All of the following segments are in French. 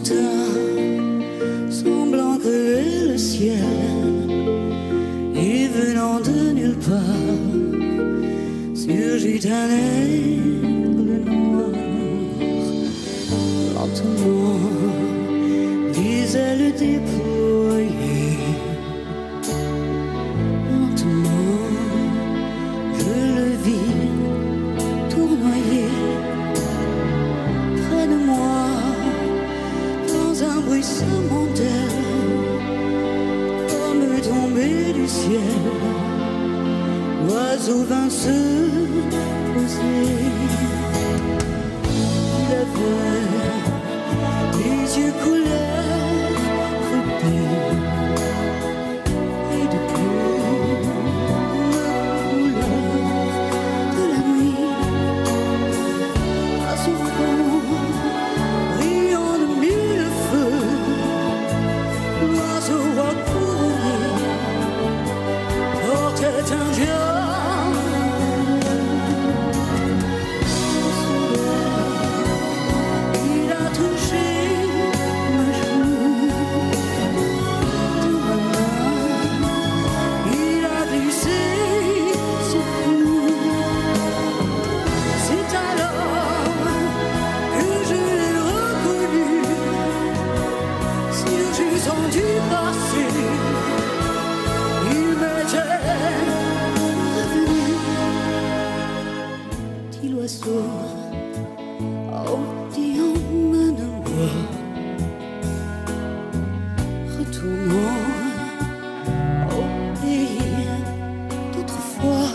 soudain, semblant crever le ciel, et venant de nulle part, surgit un aigle noir. Lentement, les ailes déployées, lentement, je le vis tournoyer près de moi, dans un bruissement d'air, comme tombé du ciel, l'oiseau vint se poser. Il avait les yeux couleur crudée, et depuis la couleur de la nuit, à son front brillant de mille feux, l'oiseau a couronné portait un diable. Il a touché ma joue, de ma main, il a glissé son cou. C'est alors que je l'ai reconnu, surgissant du passé. Il m'était revenu, dit l'oiseau, oh dis emmène-moi, retournons au pays d'autrefois,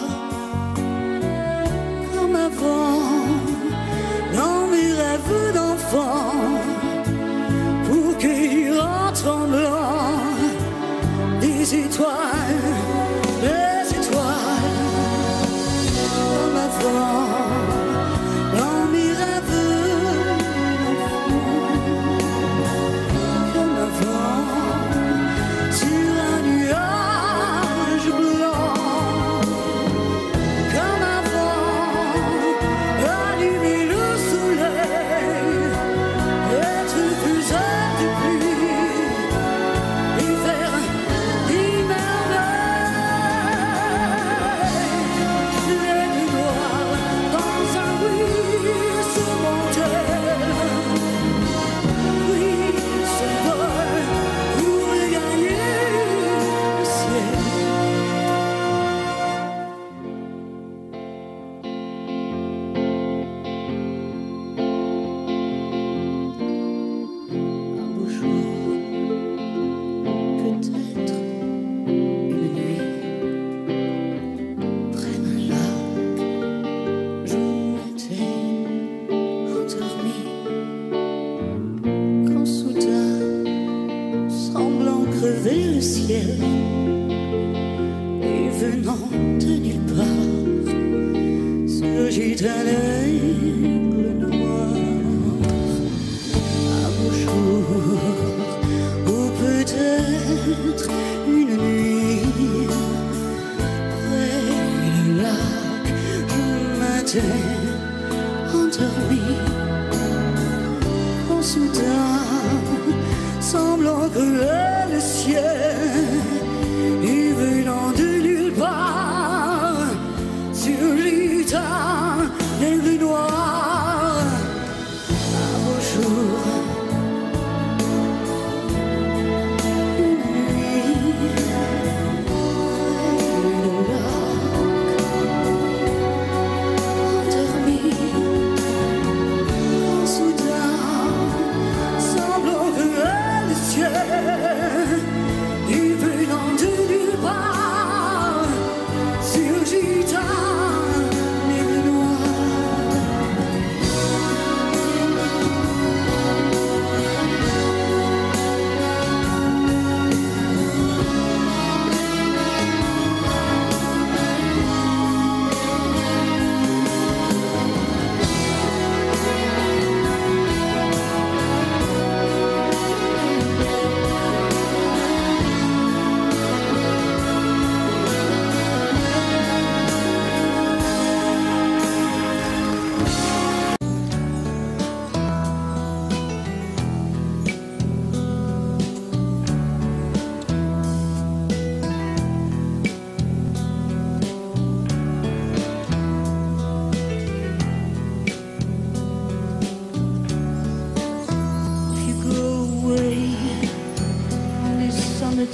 comme avant, dans mes rêves d'enfant, pour cueillir en tremblant des étoiles, comme avant, dans mes rêves d'enfant, comme avant, sur un nuage blanc, comme avant, allumer le soleil, être plus de pluie, et faire des merveilles. L'aigle noir dans un ruissellement d'air, oui, s'envole pour regagner le ciel. Un beau jour, peut-être une nuit, près d'un lac, je m'étais endormi, quand soudain, semblant crever le ciel, et venant de nulle part, surgit un aigle noir. Un beau jour, ou peut-être une nuit, près du lac, je m'étais endormi, quand soudain, semblant crever le ciel, et venant de nulle part, surgit un aigle noir. Un beau jour, une nuit, près du lac, endormi, quand soudain, semblant crever le ciel, et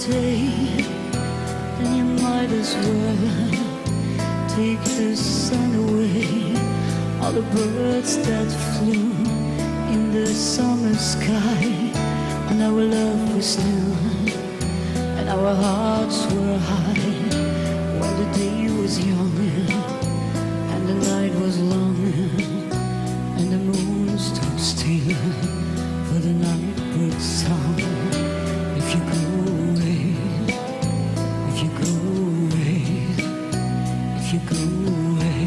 stay, then you might as well take the sun away. All the birds that flew in the summer sky, when our love was new and our hearts were high, when the day was young and the night was long and the moon stood still for the night bird's song. If you go away, if you go away, if you go away,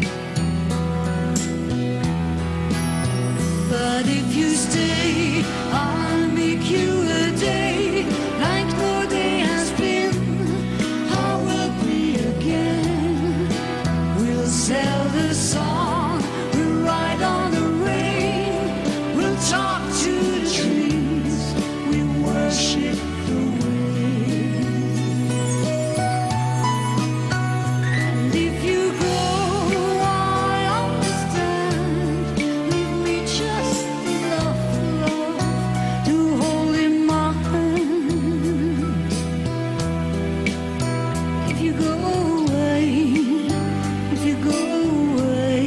but if you stay, I'll make you a day like no day has been. I will be again. We'll sell the song, we'll ride on the rain, we'll talk to the trees, we worship the wind. And if you go, I understand. Leave me just enough love to hold in my hand. If you go away, if you go away,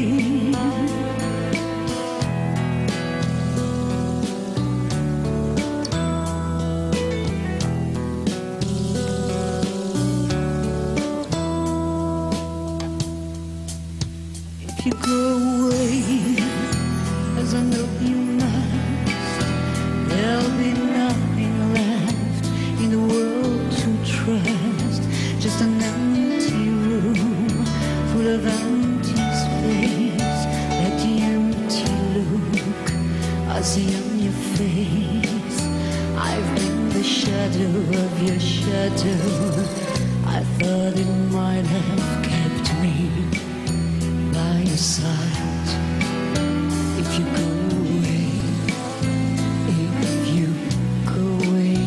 if you go away, as I know you must, there'll be nothing left in the world to trust. Just an empty room full of empty space. Let the empty look I see on your face. I've been the shadow of your shadow. I thought it might have kept me by your side. If you go away, if you go away,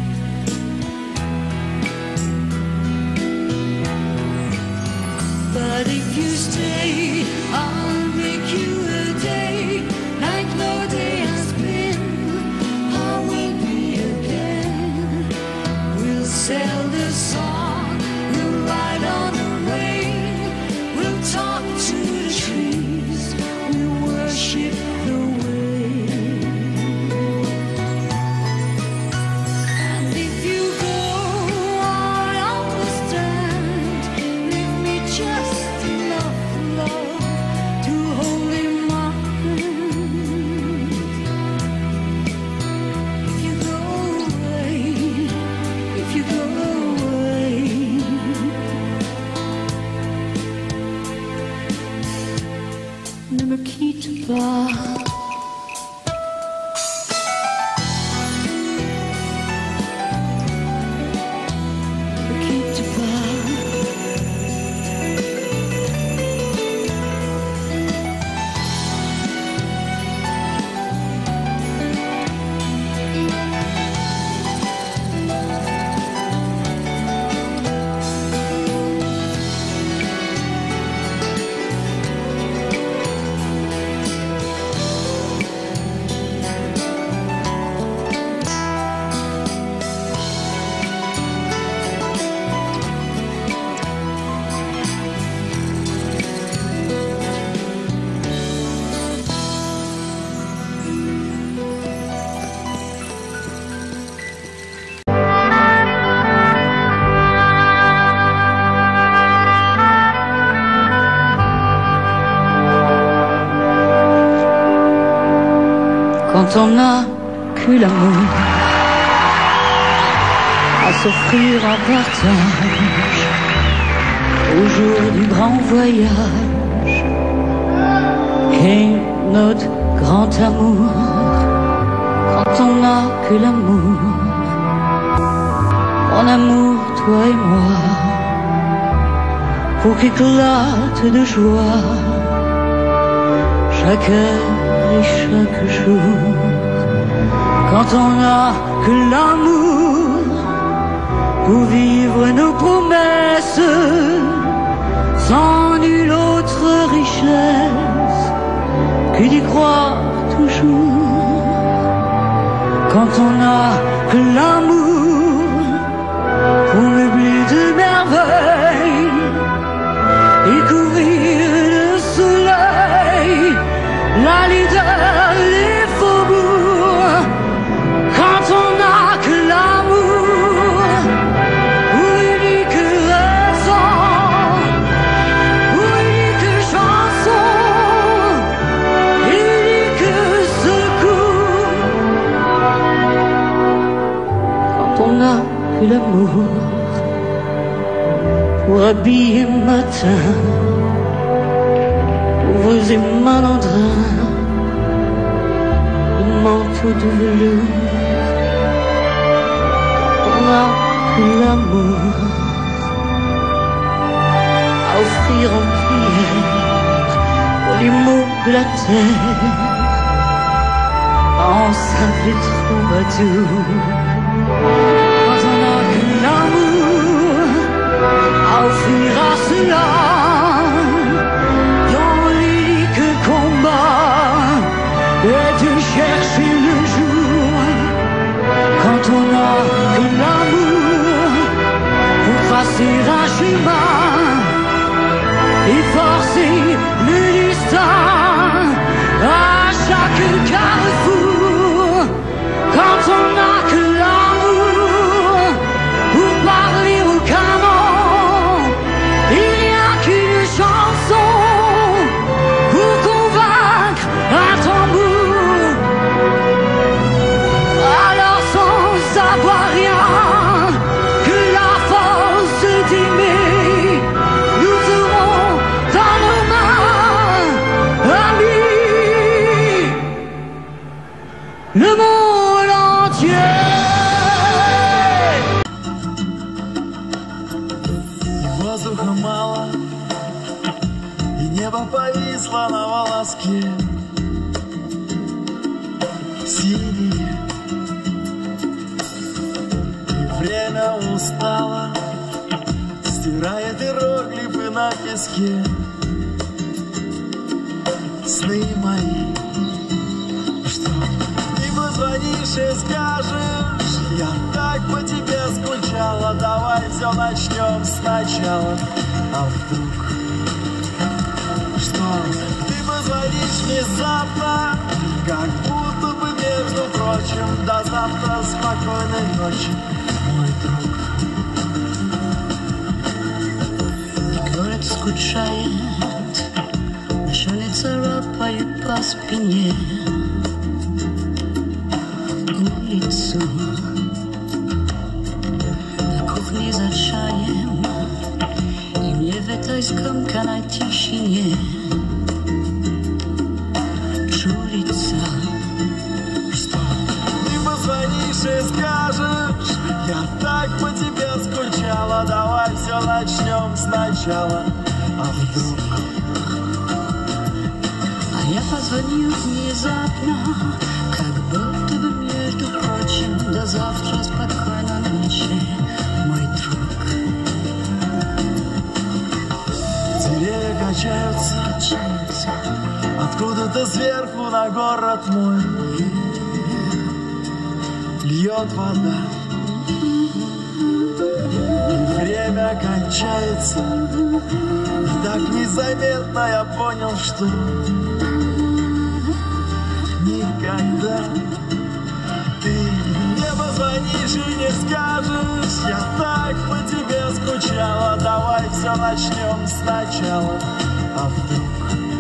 but if you stay, I'll make you a day like no day has been. I will be again. We'll sell the song, we'll ride on the rain, we'll talk to the trees, we'll worship the wind. And if you go, I understand. Leave me just enough love to hold in my hand. If you go away, if you go away, ne me quitte pas. Ne me quitte pas. Quand on n'a que l'amour à s'offrir en partage au jour du grand voyage qu'est notre grand amour. Quand on n'a que l'amour, mon amour, toi et moi, pour qu'éclate de joie chaque heure et chaque jour. Quand on n'a que l'amour pour vivre nos promesses, sans nulle autre richesse que d'y croire toujours. Quand on n'a que l'amour combler de merveilles, découvrir le soleil, la leader, les faubourgs, quand on n'a que l'amour, pour unique raison, pour unique chanson, unique secours, quand on n'a que l'amour, pour habiller matin, pauvres et malandrins, le manteau de velours. On a l'amour à offrir en prière pour les maux de la terre, en simple troubadour. Quand on a que l'amour à offrir à cela, dans l'unique combat est de chercher le jour. Quand on n'a que l'amour pour tracer un chemin et forcer le destin à chaque carrefour. Quand on n'a que l'amour pour parler au canon et rien qu'une chanson pour convaincre un tambour. Alors sans savoir rien que la force d'aimer, nous aurons dans nos mains, amis, le monde entier. Воздуха мало, и небо повисло на волоске. Синее, и время устало, стирает иероглифы на песке. Сны мои, что ты позвонишь и скажешь: я так по тебе скучала, давай все начнем сначала. А вдруг, что ты позвонишь внезапно, как будто бы между прочим, до завтра спокойной ночи, мой друг. Город скучает, машины царапают по спине улицу. На кухне за чаем, и мне в этой скомканной тишине чудится, что Ты позвонишь и скажешь: я так по тебе скучала, давай все начнем сначала. А вдруг, а я позвоню внезапно, как будто бы между прочим, до завтра спокойной ночи, мой друг. деревья качаются, откуда-то сверху на город мой льет вода, и время кончается. И так незаметно я понял, что никогда ты не позвонишь и не скажешь: я так по тебе скучала, давай все начнем сначала. А вдруг,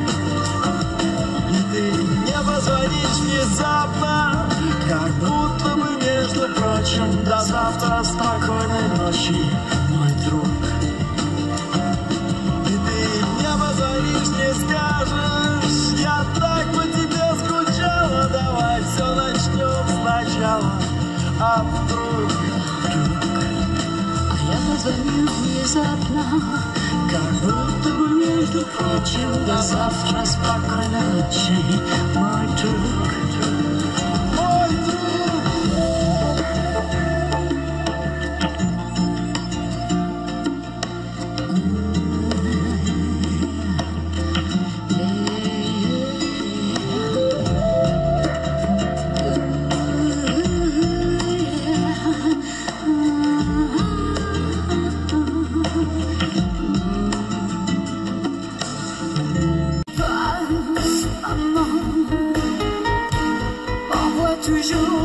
и ты не позвонишь внезапно, как будто бы между прочим, до завтра спокойной ночи, мой друг. И ты не позвонишь, не скажешь: я так по тебе скучала, давай все начнем сначала. А вдруг, А я позвоню внезапно, как будто бы между прочим, до завтра спокойной ночи, мой друг. мой друг.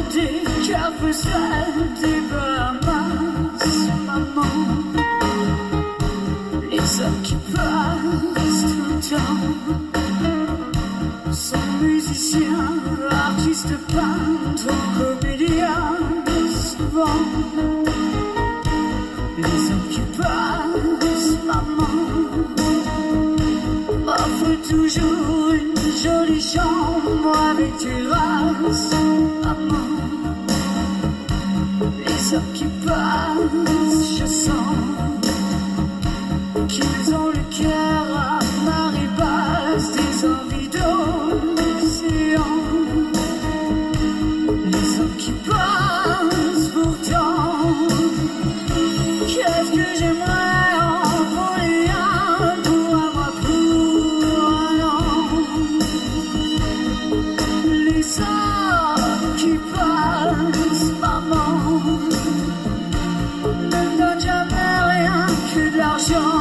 des cafés sales, des Bahamas, maman. Les hommes qui passent tout le temps sont musiciens, artistes, peintres, comédiens, souvent. Les hommes qui passent, maman, m'offrent toujours une jolie chambre avec terrasse, maman. Les hommes qui passent, je sens qu'ils ont le cœur à marée basse, des envies d'océan. Les hommes qui passent pourtant, qu'est-ce que j'aimerais en voler un pour un mois, pour un an. Les hommes qui passent, maman, ne donnent jamais rien que de l'argent.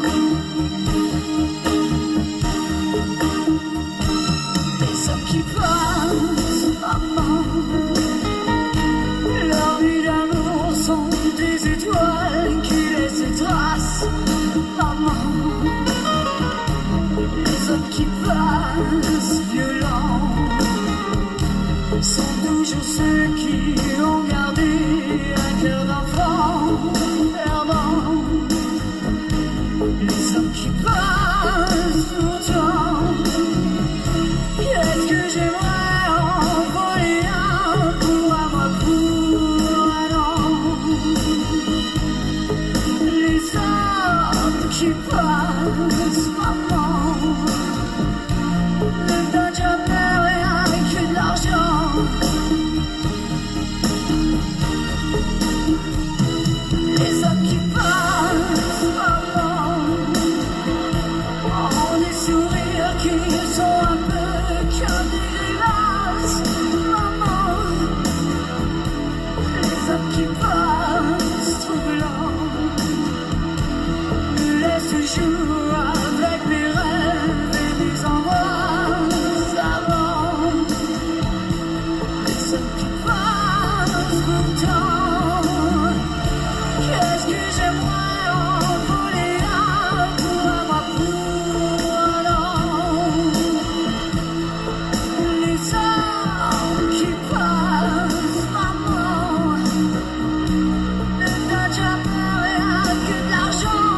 Les hommes qui passent, maman, leur vie d'amour sont des étoiles qui laissent des traces, maman. Les hommes qui passent, violents, sont toujours ceux qui ont gardé un cœur d'enfant perdant. Les hommes qui passent pourtant, qu'est-ce que j'aimerais en voler un pour un mois, pour un an. Les hommes qui passent, maman, ne donnent jamais rien que de l'argent. Les hommes qui passent, maman, ont des sourires qui sont un peu comme des grimaces, maman. Les hommes qui passent troublants me laissent toujours avec mes rêves et mes angoisses avant. Les hommes qui passent pourtant, qu'est-ce que j'aimerais en voler un pour un mois, pour un an. Les hommes qui passent, maman, ne donnent jamais rien que de l'argent.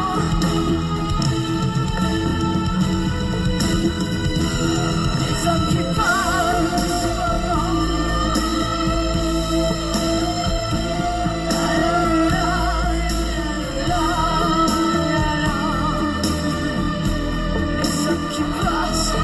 Les hommes qui passent, maman, les hommes qui passent,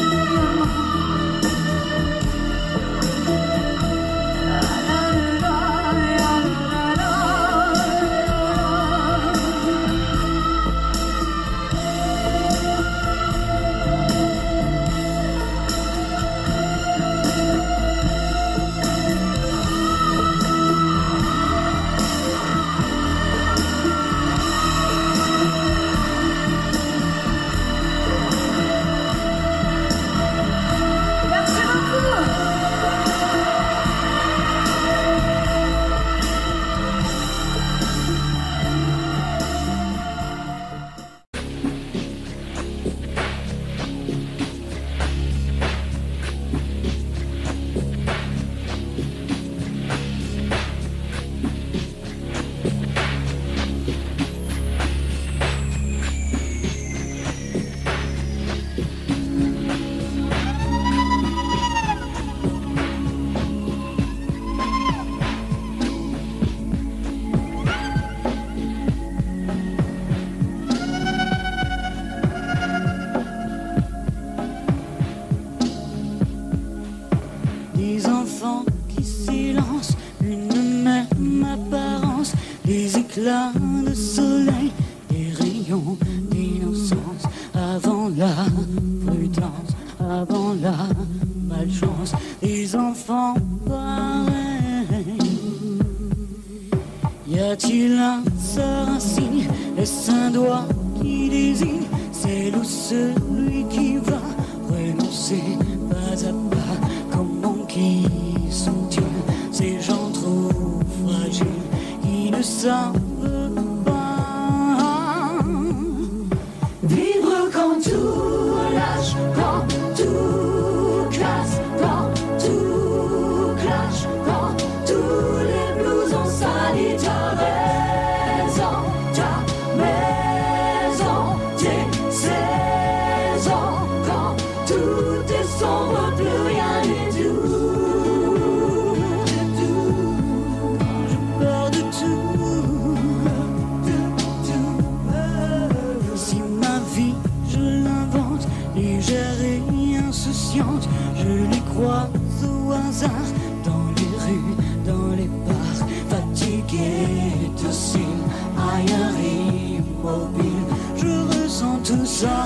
merci beaucoup. Des enfants qui s'élancent, une même apparence, des éclats de soleil, des rayons d'innocence, avant la prudence, avant la malchance, des enfants pareils. Y a-t-il un seul signe, est-ce un doigt qui désigne celle ou celui qui va renoncer pas à pas? Comment qui sont-ils ces fois au hasard, dans les rues, dans les bars, fatigué de cils, ailleurs immobile, je ressens tout ça.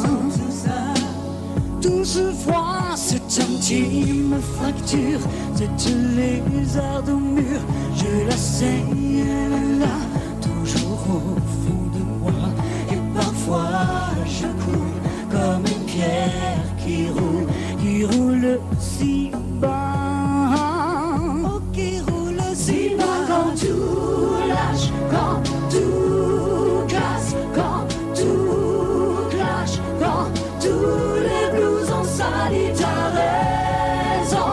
Tout ce froid, cette intime fracture, cette lézarde au mur, je la saigne, elle est là, toujours au fond de moi. Et parfois je coule comme une pierre qui roule si bas, oh, qui roule si bas. Quand tout lâche, quand tout casse, quand tout clash, quand tout les blues ont sali ta raison,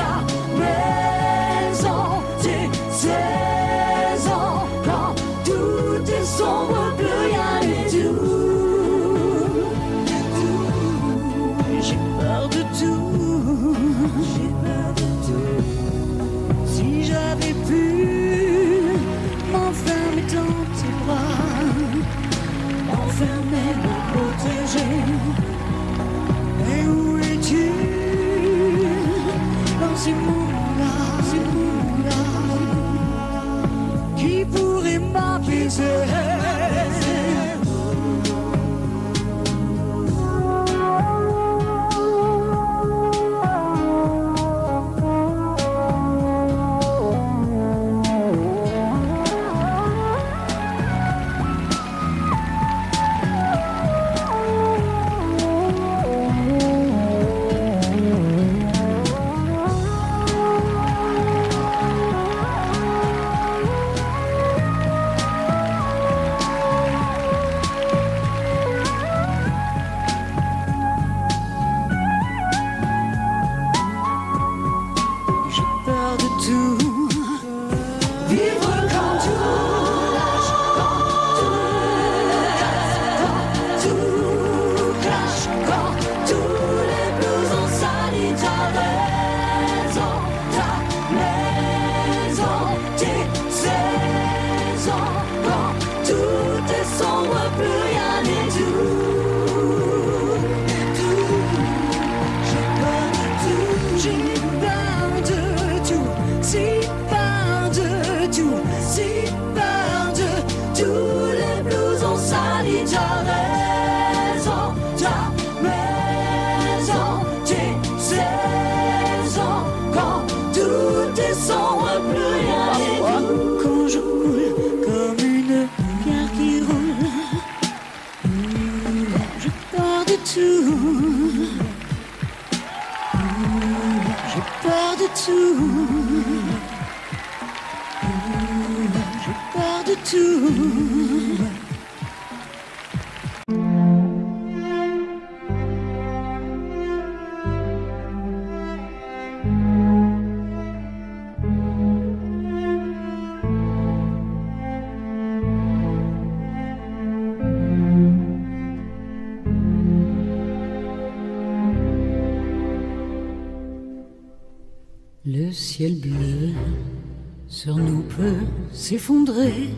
tes saisons, quand tout est sombre, plus rien n'est tout. J'ai peur de tout, j'ai peur de tout. Si j'avais pu m'enfermer dans tes bras, m'enfermer, me protéger. Et où es-tu dans ces moments-là, qui pourrait m'apaiser? Le ciel bleu sur nous peut s'effondrer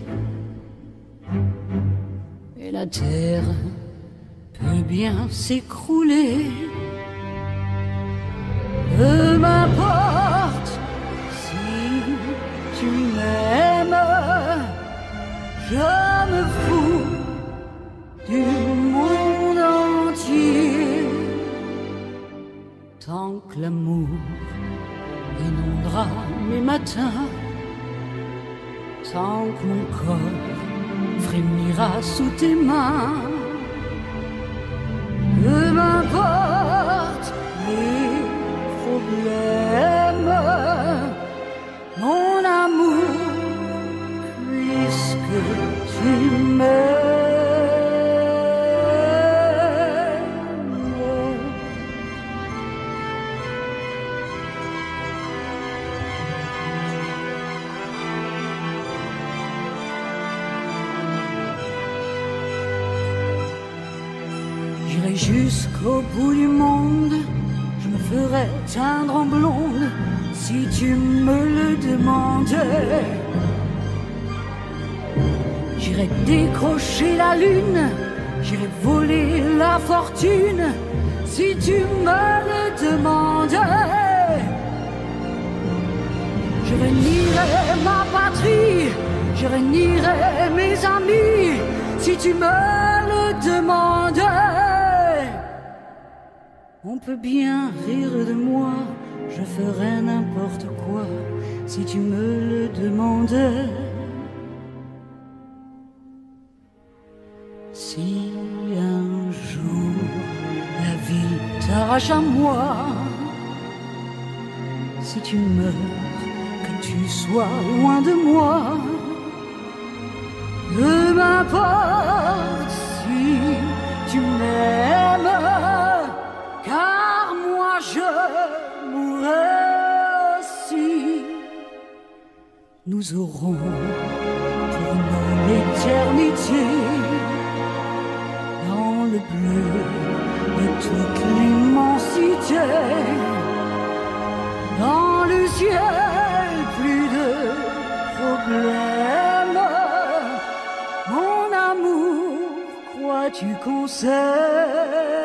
et la terre peut bien s'écrouler. Peu m'importe si tu m'aimes, je me fous du monde entier tant que l'amour inondera mes matins, tant que mon corps frémira sous tes mains. Peu m'importe les problèmes, mon amour, puisque tu m'aimes. J'irai jusqu'au bout du monde, je me ferai teindre en blonde si tu me le demandais. J'irai décrocher la lune, j'irai voler la fortune si tu me le demandais. réunirai ma patrie, je réunirai mes amis, si tu me le demandais. On peut bien rire de moi, je ferais n'importe quoi, si tu me le demandais. Si un jour la vie t'arrache à moi, si tu meurs, que tu sois loin de moi, peu m'importe si tu m'aimes, car moi je mourrai aussi. Nous aurons pour nous l'éternité dans le bleu de toute l'immensité. Dans le ciel, plus de problèmes. Mon amour, crois-tu qu'on sait?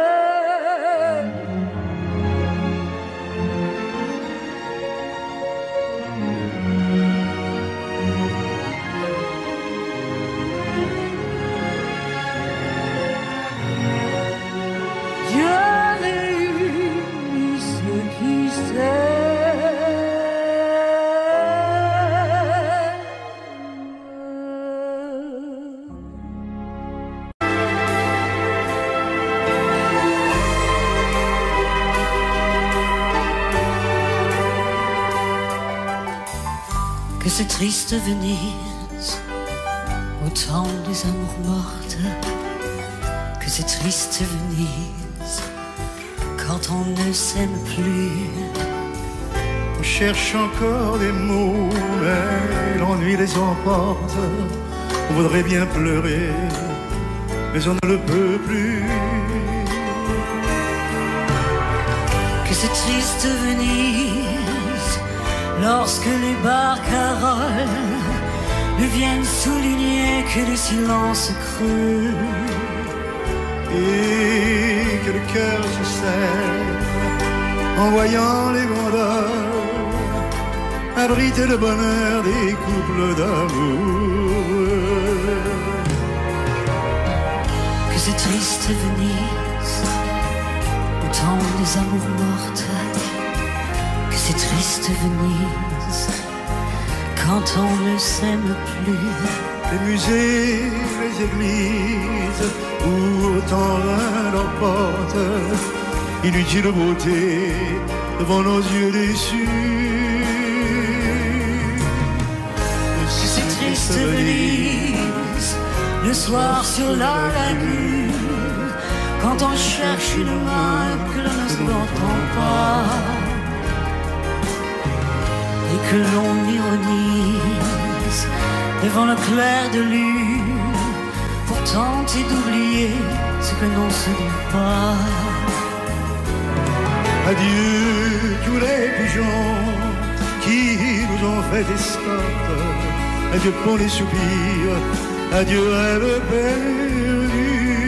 Que c'est triste Venise, au temps des amours mortes. Que c'est triste Venise, quand on ne s'aime plus. On cherche encore des mots, mais l'ennui les emporte. On voudrait bien pleurer, mais on ne le peut plus. Que c'est triste Venise, lorsque les barcaroles ne viennent souligner que le silence creux. Et que le cœur se serre en voyant les gondoles abriter le bonheur des couples d'amour. Que c'est triste Venise, au temps des amours mortes. Que c'est triste Venise, quand on ne s'aime plus. Les musées, les églises, où autant l'un leur porte, inutile beauté devant nos yeux déçus. Que c'est triste Venise, le soir sur la lagune, quand on cherche une main que l'on ne s'entend pas, et que l'on ironise devant le clair de lune, pour tenter d'oublier ce que l'on se dit pas. Adieu tous les pigeons qui nous ont fait escorte. Adieu pour les soupirs, adieu rêve perdu.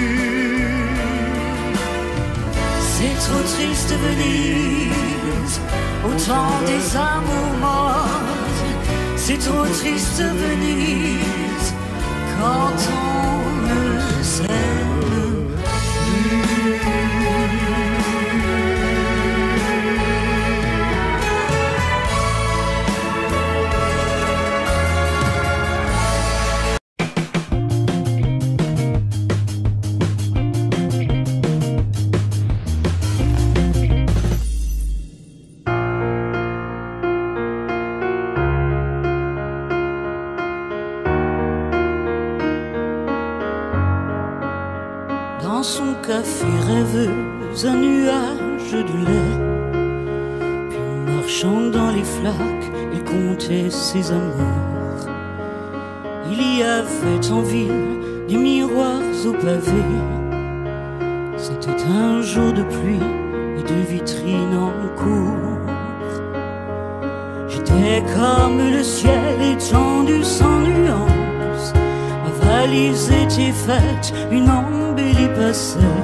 C'est trop triste Venise, au temps des amours mortes. C'est trop triste Venise, quand on ne s'aime plus. Dans son café rêveuse, un nuage de lait. Puis marchant dans les flaques, il comptait ses amours. Il y avait en ville des miroirs au pavé. C'était un jour de pluie et de vitrines en cours. J'étais comme le ciel étendu sans nuance. Ma valise était faite, une embellie passait.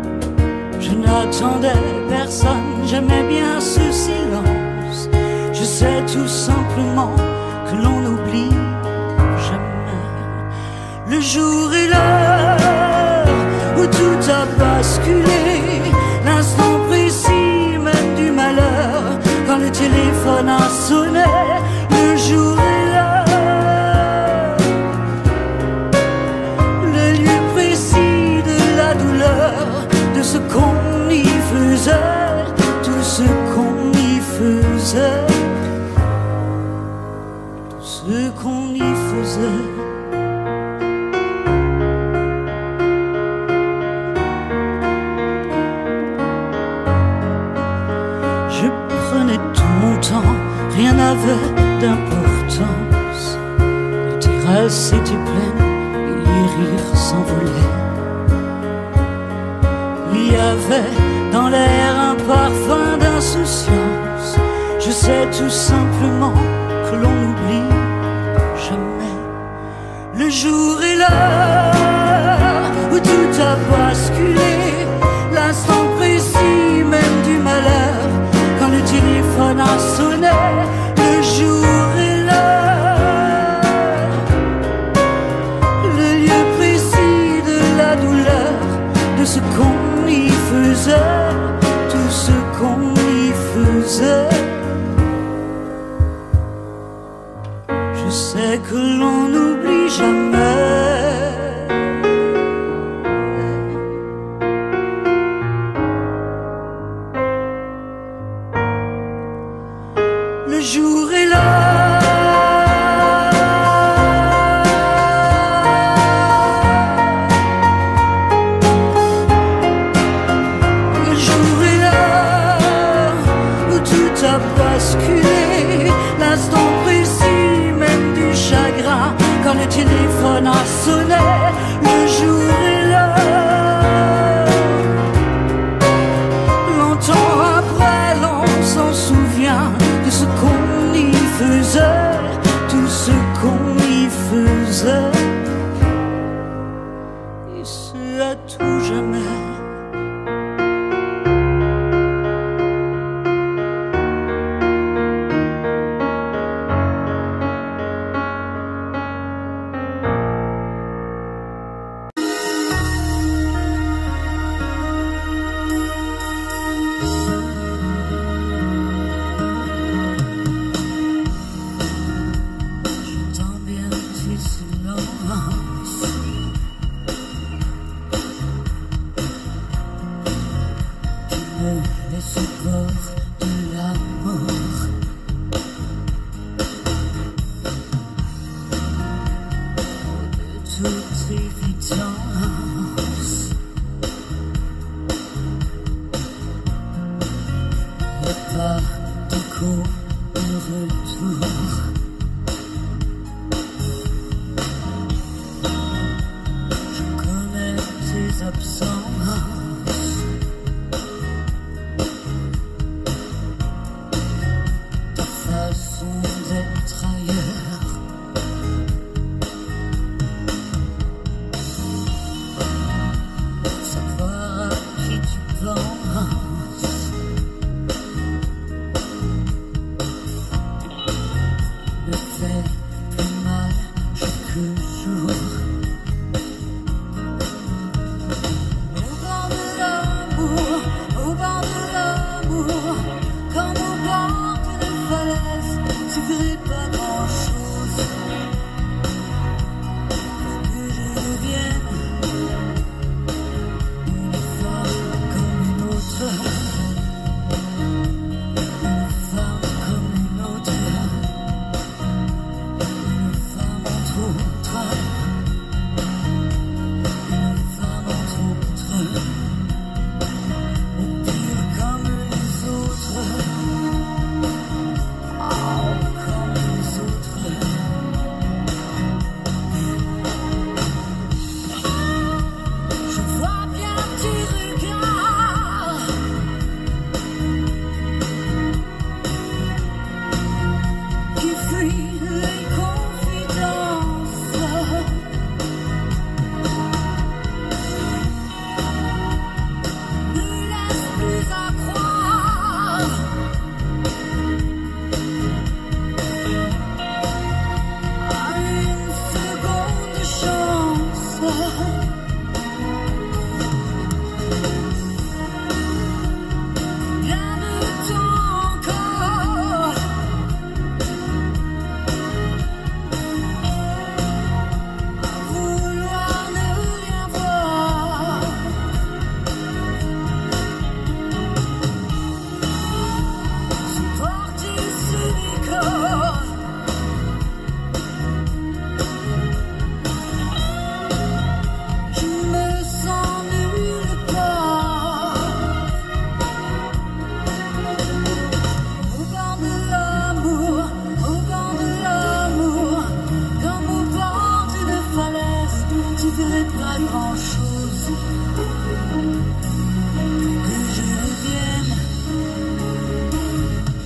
Je n'attendais personne, j'aimais bien ce silence. Je sais tout simplement que l'on n'oublie jamais le jour et l'heure où tout a basculé, l'instant précis même du malheur, quand le téléphone a sonné, le jour et l'heure, le lieu précis de la douleur, de ce qu'on y faisait, tout ce qu'on y faisait, tout ce qu'on y faisait. Je prenais tout mon temps, rien n'avait d'importance. Les terrasses étaient pleines et les rires s'envolaient. Il y avait dans l'air un parfum d'insouciance. Je sais tout simplement que l'on n'oublie jamais le jour et l'heure où tout a basculé, l'instant précis même du malheur, quand le téléphone a sonné, le jour et l'heure, le lieu précis de la douleur, de ce qu'on y faisait, tout ce qu'on y faisait. Je sais que l'on n'oublie jamais. Le jour et l'heure, le jour et l'heure où tout a basculé, l'instant précis même du chagrin, quand le téléphone a sonné, le jour et l'heure. Longtemps après, l'on s'en souvient de ce qu'on y faisait, tout ce qu'on y faisait, et ce à tout jamais.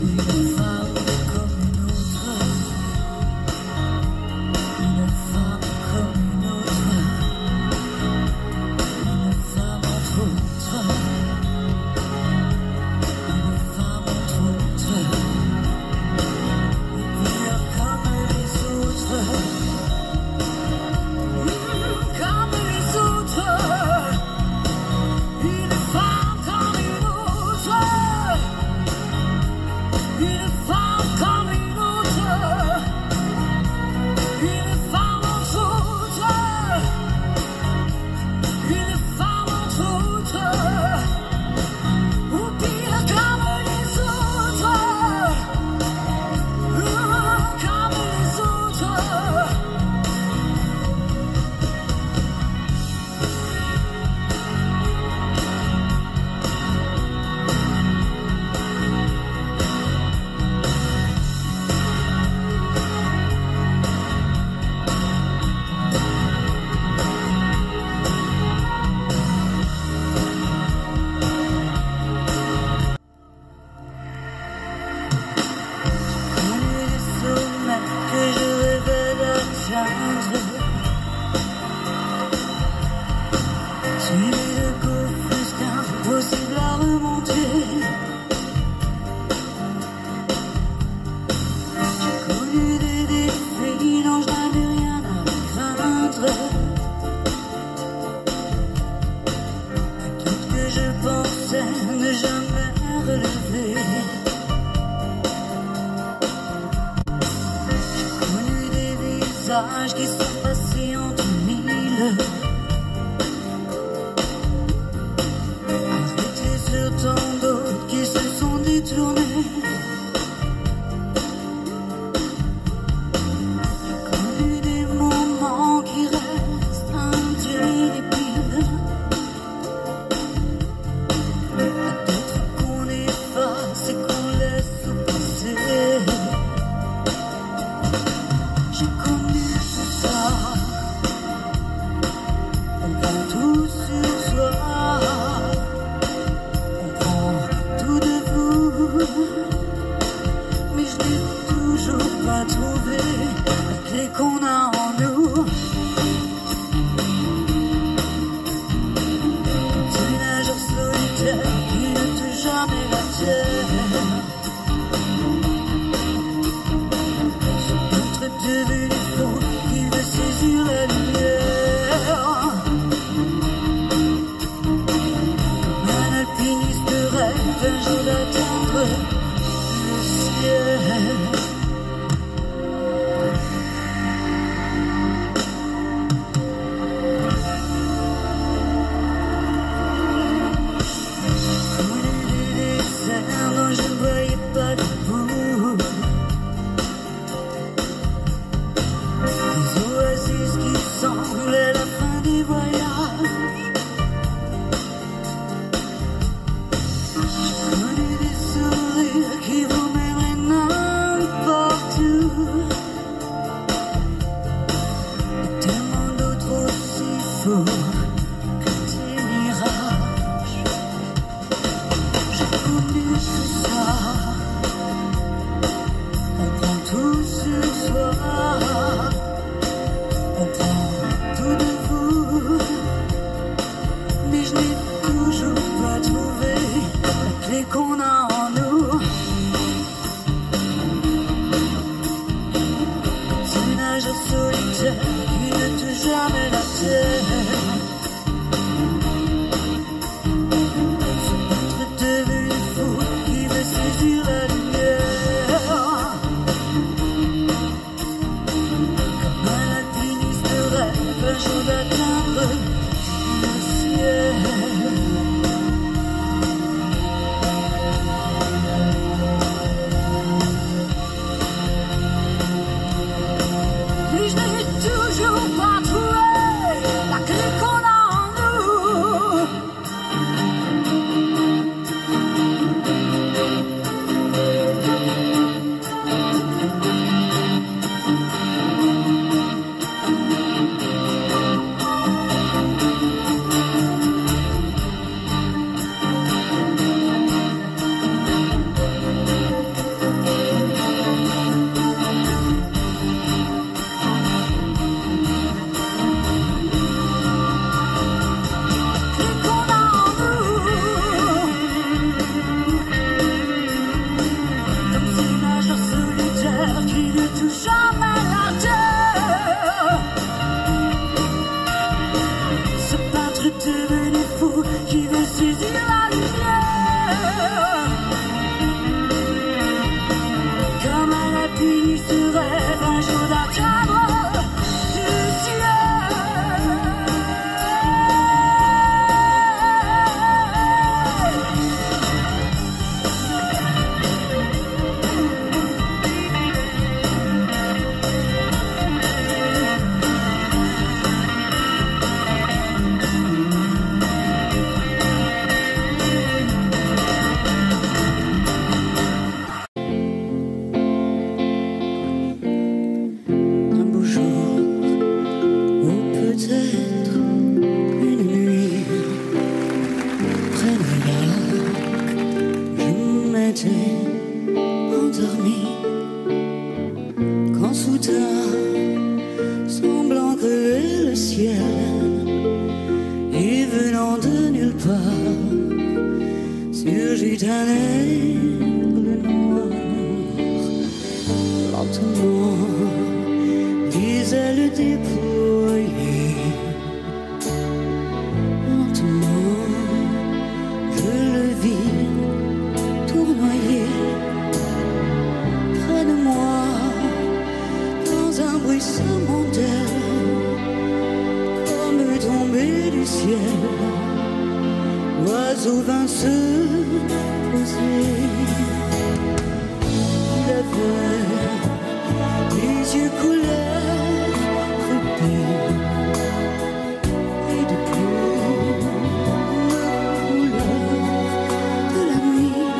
Qui sont passés entre mille, invités sur tant d'autres qui se sont détournés. J'ai connu des moments qui restent indélébiles, d'autres qu'on efface et qu'on laisse passer. J'ai connu on prend tout sur soi, on prend tout de vous. endormi, quand soudain, semblant crever le ciel, et venant de nulle part, surgit un aigle noir, lentement, les ailes déployées, lentement, je le vis tournoyer près de moi, dans un bruissement d'air, comme tombé du ciel, l'oiseau vint se poser. Il avait les yeux couleur crépée, et depuis la couleur de la nuit,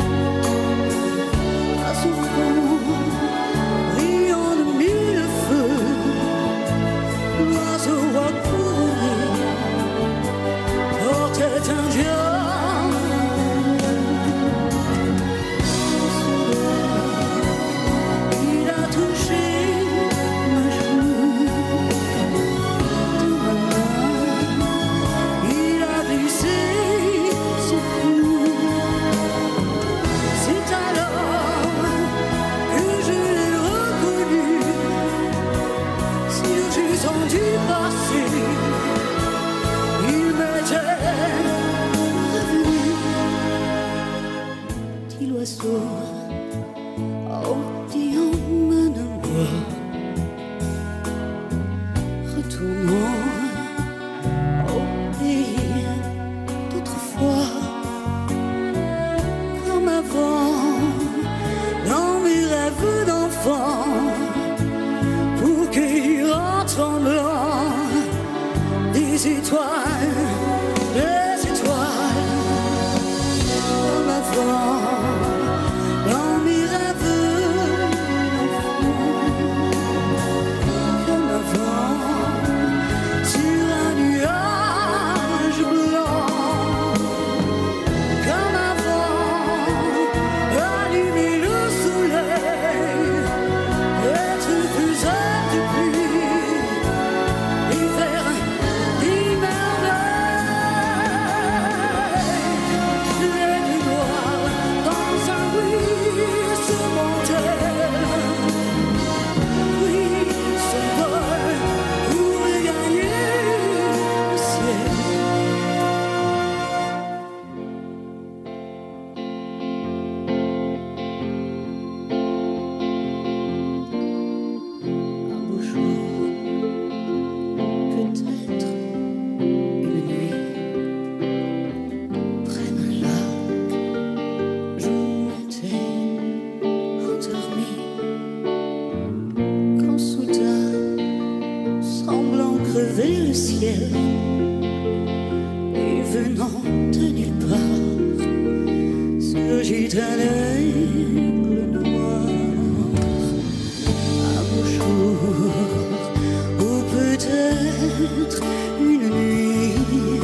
à son front brillant de mille feux, l'oiseau a couronné portait un diamant. Il a touché ma joue de ma main, il a glissé son cou. C'est alors que je l'ai reconnu, surgissant du passé. Il m'était revenu, dit l'oiseau, oh, dis emmène-moi, retournons au pays d'autrefois, comme avant, dans mes rêves d'enfant, pour cueillir en tremblant des étoiles, comme avant, dans mes rêves d'enfant, comme avant, sur un nuage blanc, comme avant, allumer le soleil, être faiseur de pluie et faire des merveilles. L'aigle noir dans un ruissellement d'air, oui, s'envole pour gagner le ciel. Un beau jour, peut-être une nuit, près d'un lac, je m'étais endormi, quand soudain, semblant crever le ciel, et venant de nulle part, surgit un aigle noir. Un beau jour, ou peut-être une nuit,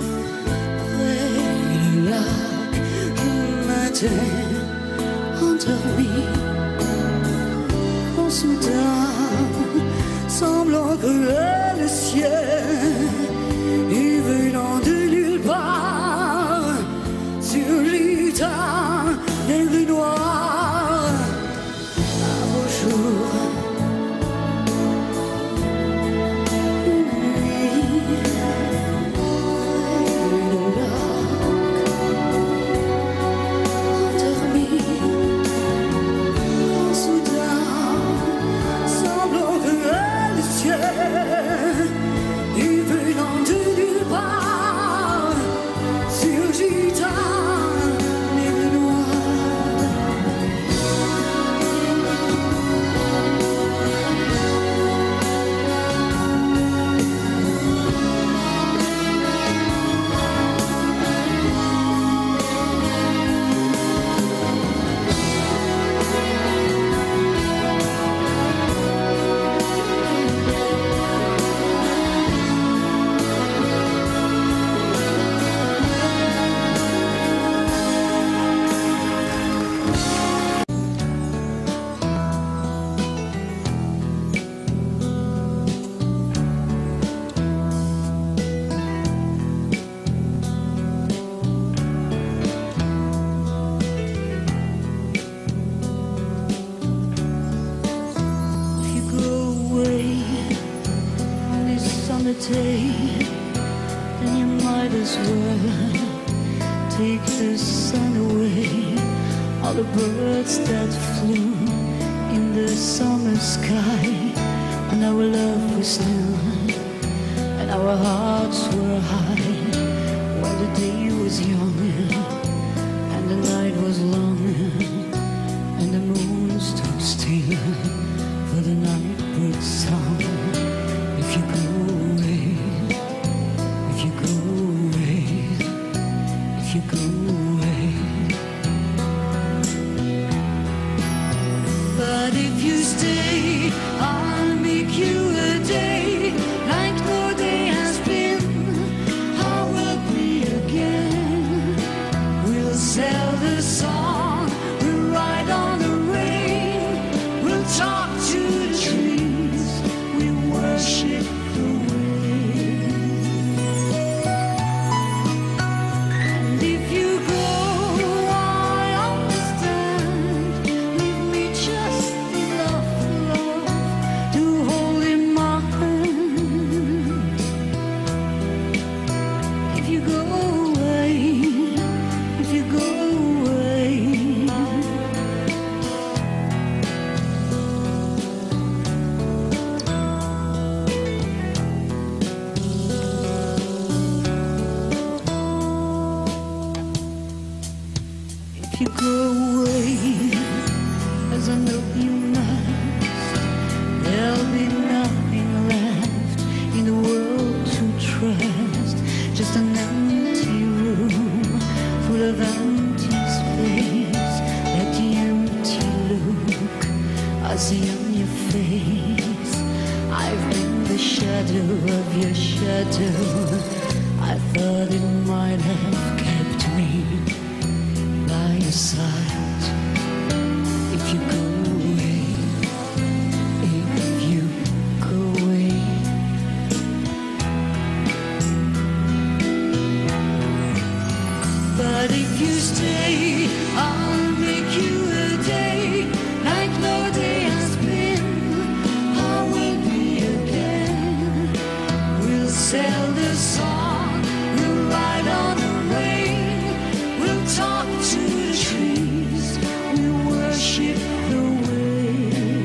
près du lac, je m'étais endormi, quand soudain, semblant crever le ciel, et venant de nulle part, surgit un aigle noir. Un beau jour, une nuit, près du lac, endormi, quand soudain, semblant crever le ciel, et venant de nulle part, surgit un aigle noir. stay, then you might as well take the sun away. All the birds that flew in the summer sky, when our love was new and our hearts were high, when the day was young and the night was long and the moon stood still for the night bird's song. If you go away, if you go away, if you go away, but if you stay, I'll make you a day like no day has been. I will be again. We'll sell the song, we'll ride on the rain, we'll talk to the trees, we worship the wind. And if you go, I understand. Leave me just enough love to hold in my hand. If you go away, if you go away, if you go away, as I know you must, there'll be nothing left in the world to trust. Just an empty room full of empty space. That the empty look I see on your face. I've been the shadow of your shadow. I thought it might have kept me by your side. If you go away, if you go away, but if you stay, I'll make you a day like no day has been. I will be again. We'll sell the song, we'll ride on the rain, we'll talk to the trees, we'll worship the wind.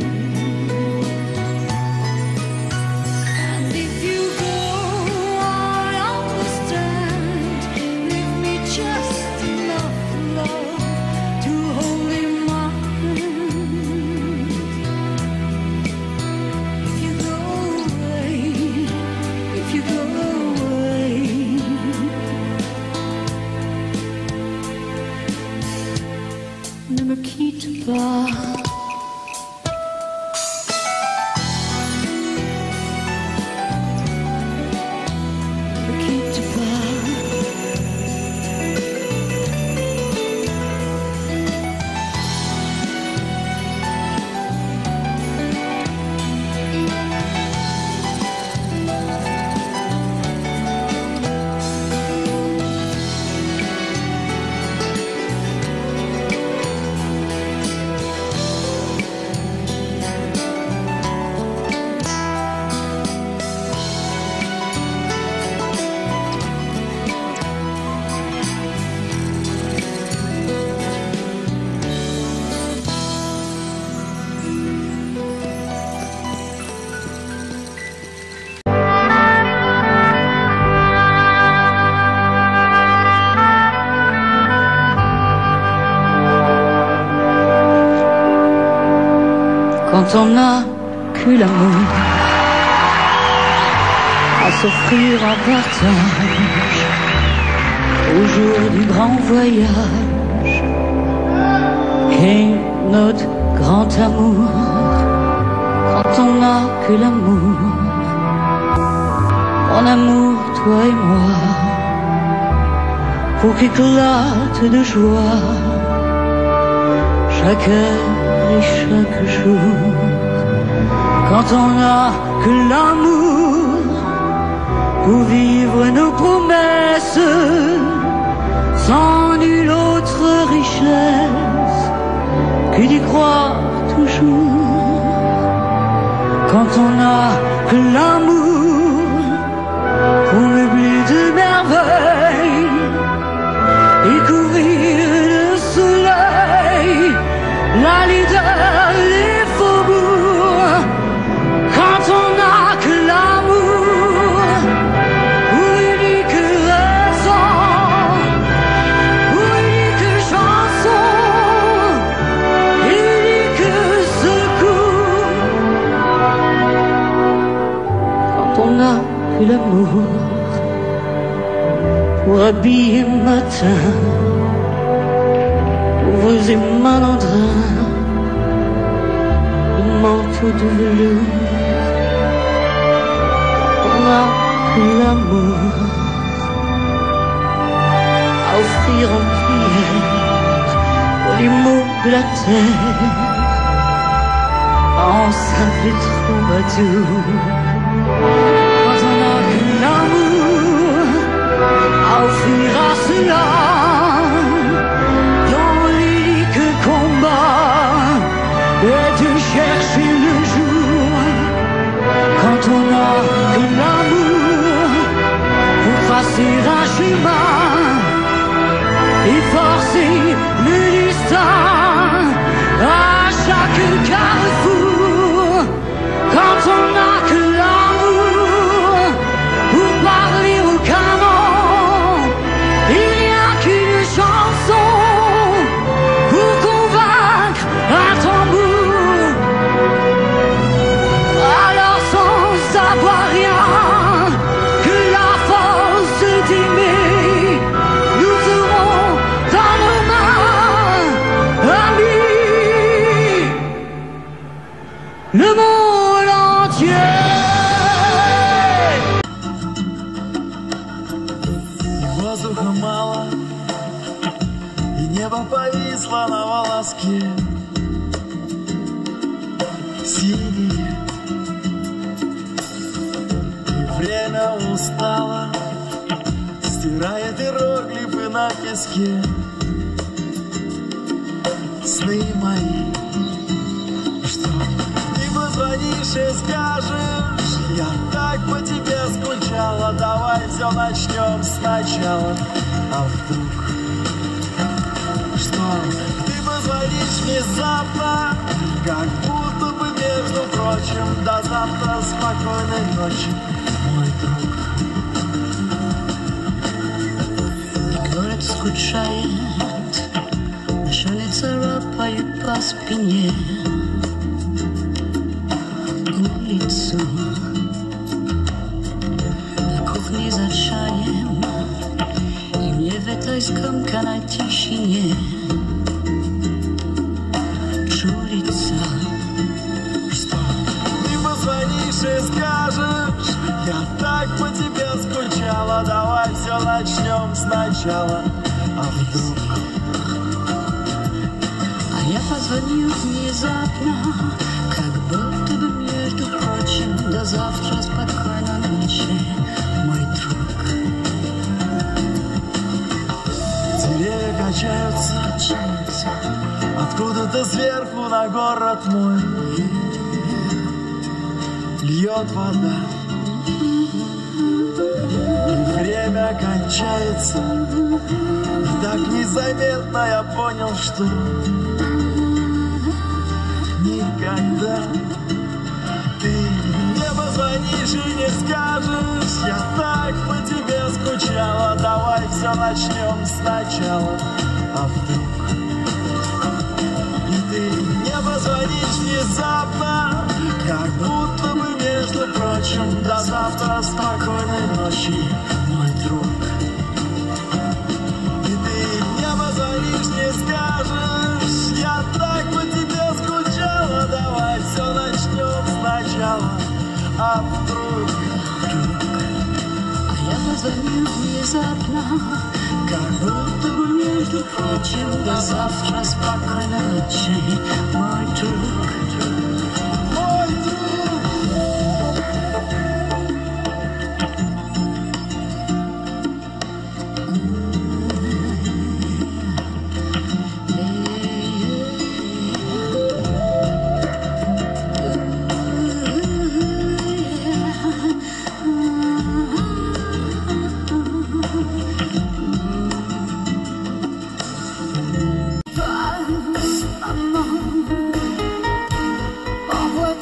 And if you go, I understand. Leave me just enough love to hold in my hand. If you go away, if you go away, ne me quitte pas. Ne me quitte pas. Quand on n'a que l'amour à s'offrir en partage au jour du grand voyage et notre grand amour. Quand on n'a que l'amour, mon amour, toi et moi, pour qu'éclate de joie chaque heure et chaque jour. Quand on n'a que l'amour pour vivre nos promesses, sans nulle autre richesse que d'y croire toujours. Quand on n'a que l'amour la leader des faubourgs. Quand on n'a que l'amour, ou unique raison, ou unique chanson, unique secours. Quand on n'a que l'amour pour habiller matin, pauvres et malandrins, le manteau de velours. On a l'amour à offrir en prière pour les maux de la terre, en simple et troubadour. Quand on a que l'amour à offrir à ceux-là dont l'unique combat est de chercher le jour. Quand on a que l'amour pour tracer un chemin et forcer le destin à chaque carrefour. Quand on a que l'amour pour parler au canon et rien qu'une chanson pour convaincre un tambour. Alors sans savoir rien que la force d'aimer, nous aurons dans nos mains, amis, le monde entier. Воздуха мало, и небо повисло на волоске. Синее, и время устало, стирает иероглифы на песке. Сны мои, что ты позвонишь и скажешь: я так по тебе скучала, давай все начнем сначала. А вдруг, что ты позвонишь внезапно, как будто бы, между прочим, до завтра спокойной ночи, мой друг. Город скучает, машины царапают по спине улицу. На кухне за чаем, и мне в этой скомканной тишине чудится, что Ты позвонишь и скажешь: я так по тебе скучала, давай все начнем сначала. А вдруг, а я позвоню внезапно, как будто бы, между прочим, до завтра спокойной ночи, мой друг. деревья качаются откуда-то сверху на город мой, льет вода, и время кончается. И так незаметно я понял, что никогда ты не позвонишь и не скажешь: я так по тебе скучала, давай все начнем сначала. А вдруг, и ты не позвонишь внезапно, как будто бы, между прочим, до завтра спокойной ночи, мой друг. И ты не позвонишь, не скажешь: я так по тебе скучала, давай все начнем сначала. А вдруг, А я позвоню внезапно, как будто бы, между прочим, до завтра спокойной ночи, мой друг. мой друг.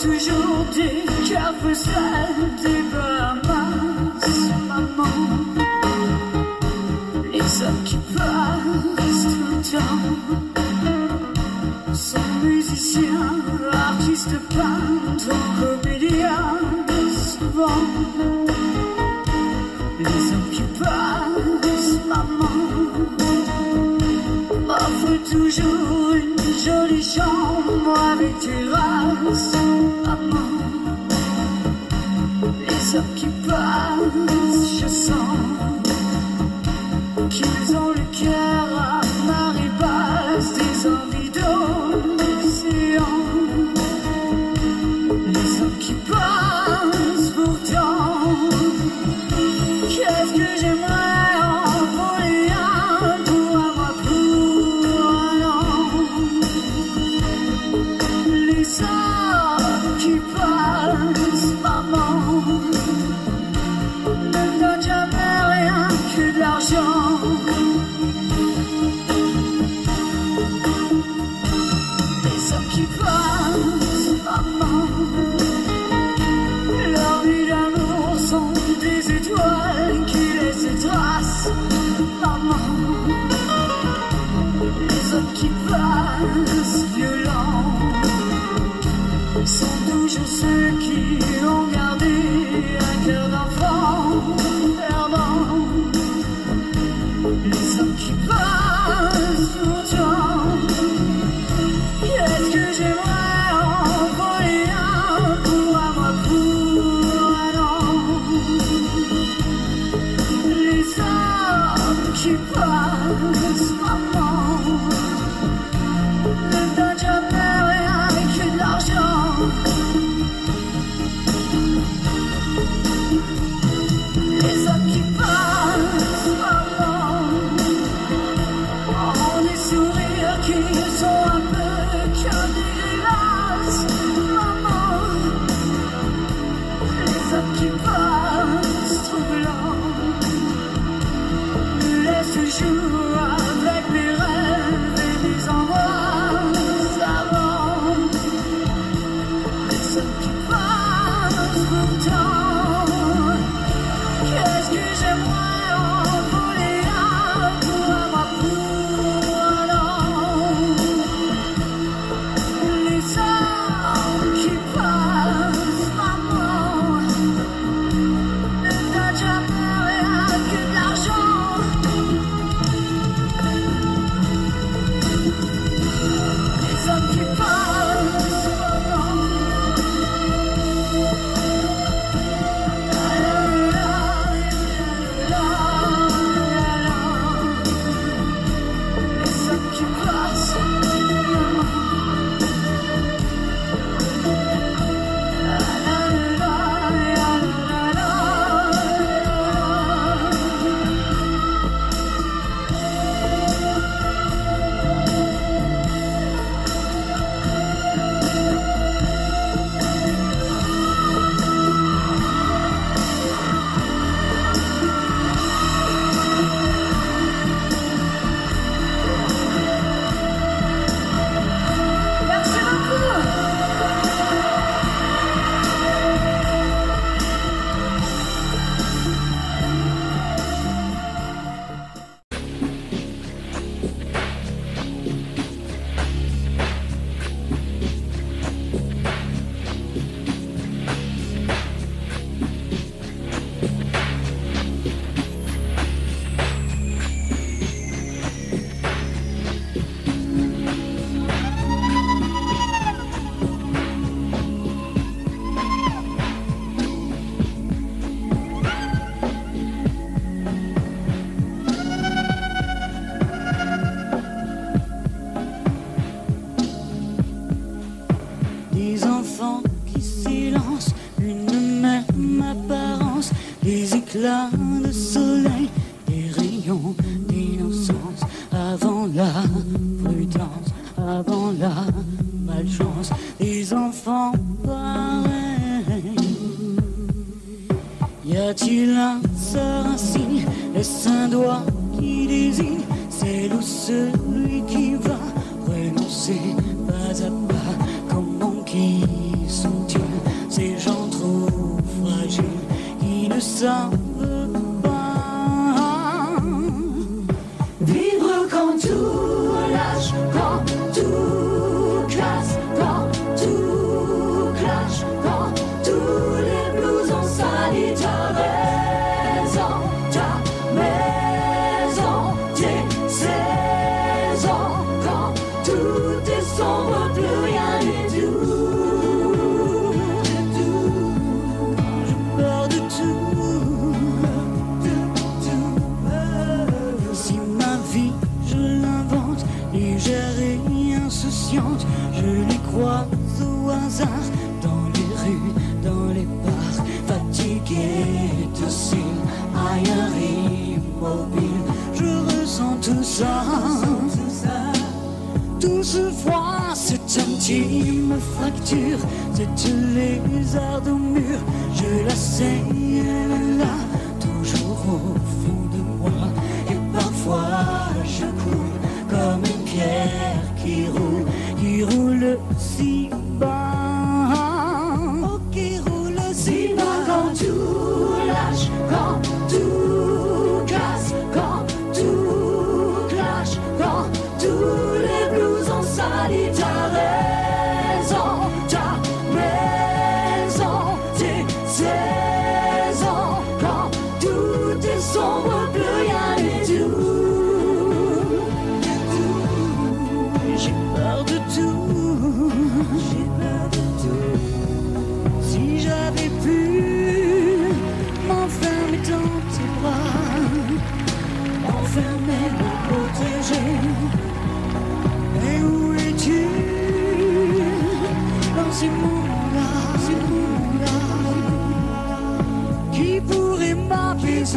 toujours des cœurs postales des Bahamas, maman. Les hommes qui passent tout le temps sont musiciens, artistes, peintres, comédiens, souvent. Les hommes qui passent, maman, m'offrent toujours une jolie chambre avec terrasse, maman. Les hommes qui passent, je sens qu'ils ont le cœur à marée basse, des envies d'océan. Les hommes qui passent pourtant, qu'est-ce que j'aimerais en voler un pour un mois, pour un an. Les hommes qui passent, maman, ne donnent jamais rien que de l'argent. Les hommes qui passent, maman, leurs vies d'amour sont des étoiles qui laissent des traces, maman. Les hommes qui passent, violents, sont toujours ceux qui ont gardé un cœur d'enfant perdant. Les hommes qui passent pourtant, qu'est-ce que j'aimerais en voler un pour un mois, pour un an. Les hommes qui passent, maman, ne donnent jamais rien que de l'argent. Les hommes qui passent, maman, ont des sourires qui sont un peu comme des glaces, maman. Les hommes qui passent troublants me laissent toujours avec mes rêves et mes angoisses avant. Les hommes qui passent pourtant, qu'est-ce que j'aimerais en voler un pour un mois, pour un an. Les hommes qui passent, maman, ne donnent jamais rien que de l'argent. Les hommes qui passent, maman, les hommes qui passent, merci beaucoup. Des enfants qui s'élancent, une même apparence, des éclats de soleil, des rayons d'innocence, avant la prudence, avant la malchance, des enfants pareils. Y a-t-il un seul signe, est-ce un doigt qui désigne celle ou celui qui va renoncer pas à pas? Comment qui sont-ils? ça veut pas. Vivre quand tout lâche, quand tout casse, quand tout clash, quand tous les blues ont sali ta raison, ta maison, tes saisons, quand tout est sombre, plus rien n'est doux, J'ai peur de tout. Si ma vie je l'invente, légère et insouciante, je les croise au hasard dans les rues, dans les parcs, fatigué, docile, ailleurs immobile. Je ressens tout ça, tout ce froid, cette intime fracture, cette lézarde au mur. Je la sais, elle est là, toujours au fond de moi. Et parfois je coule comme une pierre qui roule si bas, oh, qui roule si bas. quand tout lâche, quand tout casse, quand tout clash, quand tous les blues ont sali ta raison, ta maison, tes saisons, quand tout est sombre, plus rien n'est doux. J'ai peur de tout, j'ai peur de tout. Si j'avais pu m'enfermer dans tes bras, m'enfermer, me protéger. Mais où es-tu dans ces moments-là, qui pourrait m'apaiser?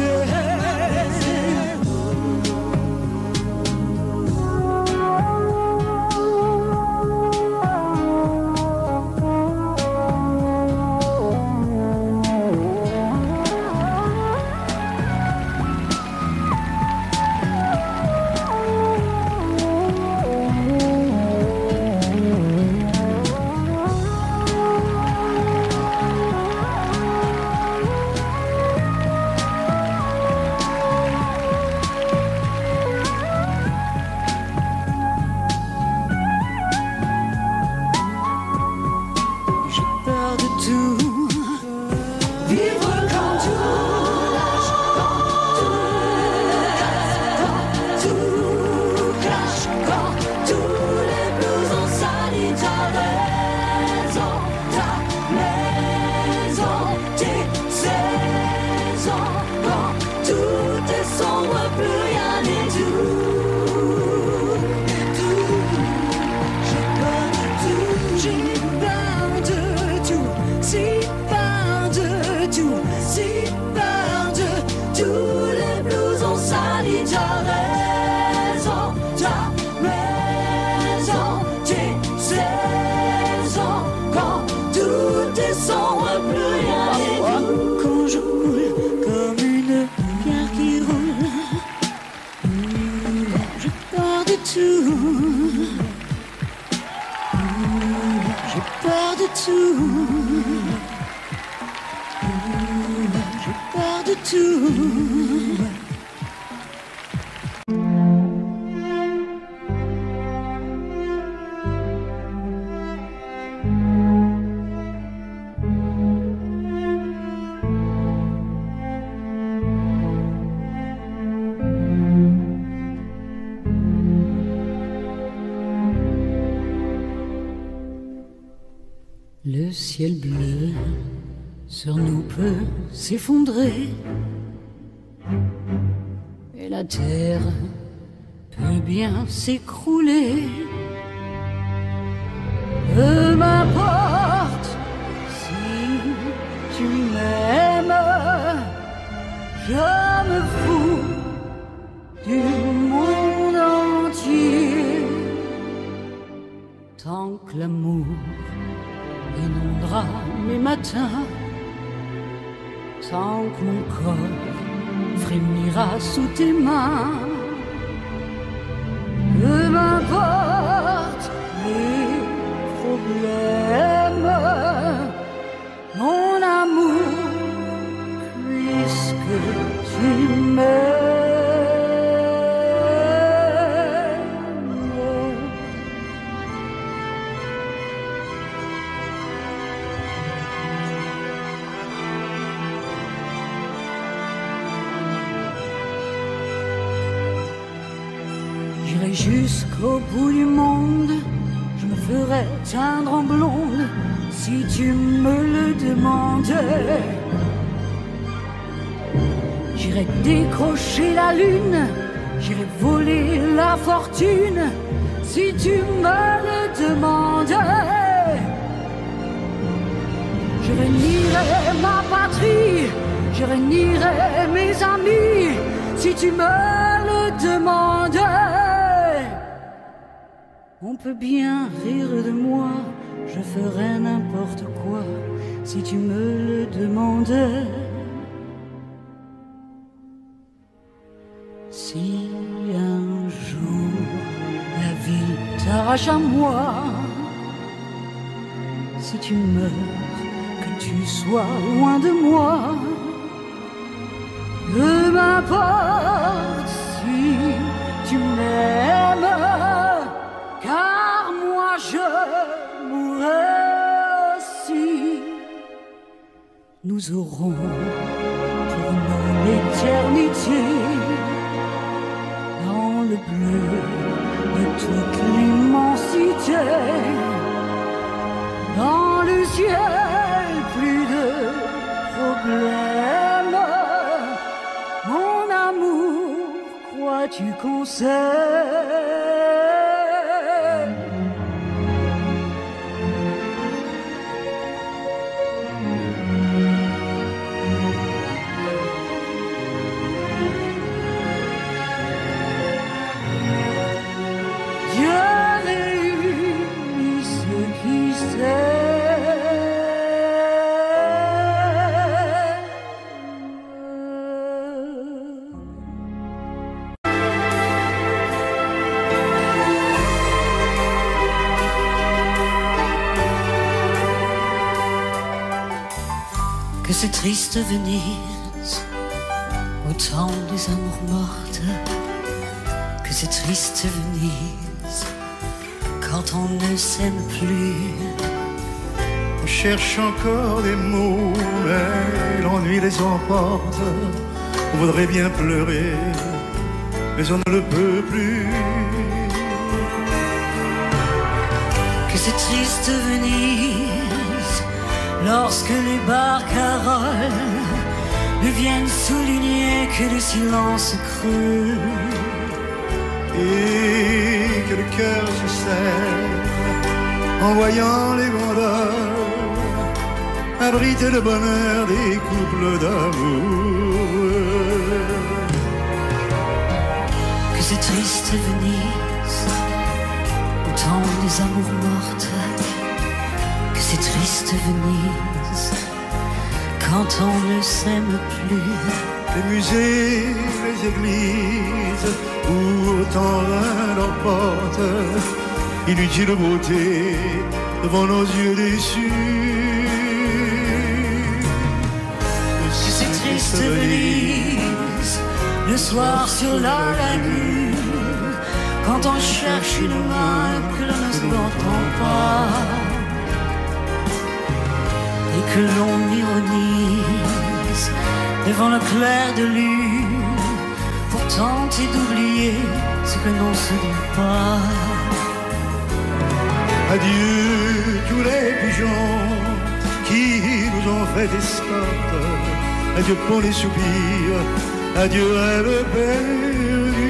Le ciel bleu sur nous peut s'effondrer et la terre peut bien s'écrouler. Peu m'importe si tu m'aimes, je me fous du monde entier tant que l'amour inondera mes matins, tant que mon corps frémira sous tes mains. Peu m'importe les problèmes, mon amour puisse jusqu'au bout du monde, je me ferais teindre en blonde si tu me le demandais. J'irais décrocher la lune, j'irais voler la fortune si tu me le demandais. Je réunirais ma patrie, je réunirais mes amis si tu me le demandais. On peut bien rire de moi, je ferais n'importe quoi si tu me le demandais. Si un jour la vie t'arrache à moi, si tu meurs, que tu sois loin de moi, peu m'importe si tu m'aimes, car moi je mourrai aussi. Nous aurons pour nous l'éternité dans le bleu de toute l'immensité, dans le ciel plus de problèmes. Mon amour, crois-tu qu'on sait? Que c'est triste Venise, au temps des amours mortes. Que c'est triste Venise, quand on ne s'aime plus. On cherche encore des mots, mais l'ennui les emporte. On voudrait bien pleurer, mais on ne le peut plus. Que c'est triste Venise, lorsque les barcaroles ne viennent souligner que le silence creux. Et que le cœur se serre en voyant les gondoles abriter le bonheur des couples d'amour. Que c'est triste Venise, au temps des amours mortes. Que c'est triste Venise, quand on ne s'aime plus. Les musées, les églises, ouvrent autant leurs portes. Inutile beauté devant nos yeux déçus. Que c'est triste Venise, le soir sur la lagune, quand on cherche une main que l'on ne s'entend pas, et que l'on ironise devant le clair de lune pour tenter d'oublier ce que l'on se dit pas. Adieu tous les pigeons qui nous ont fait escorte. Adieu pour les soupirs, adieu rêve perdu.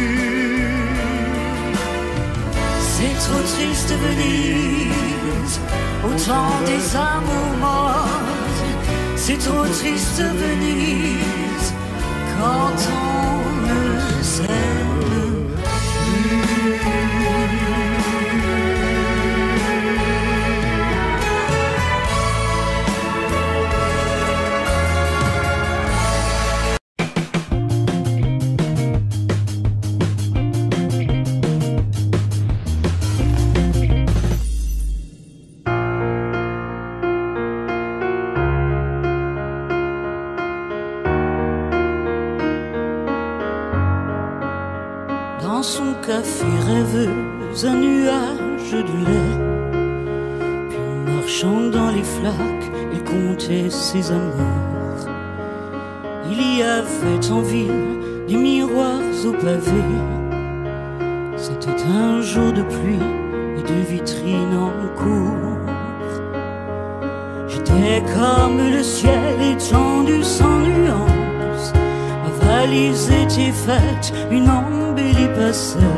C'est trop triste Venise, au temps des amours mortes. C'est trop triste Venise, quand on ne s'aime plus. Dans son café rêveuse, un nuage de lait. Puis marchant dans les flaques, il comptait ses amours. Il y avait en ville des miroirs au pavé, C'était un jour de pluie et de vitrines en cours. J'étais comme le ciel étendu sans nuance. Ma valise était faite, une embellie passait.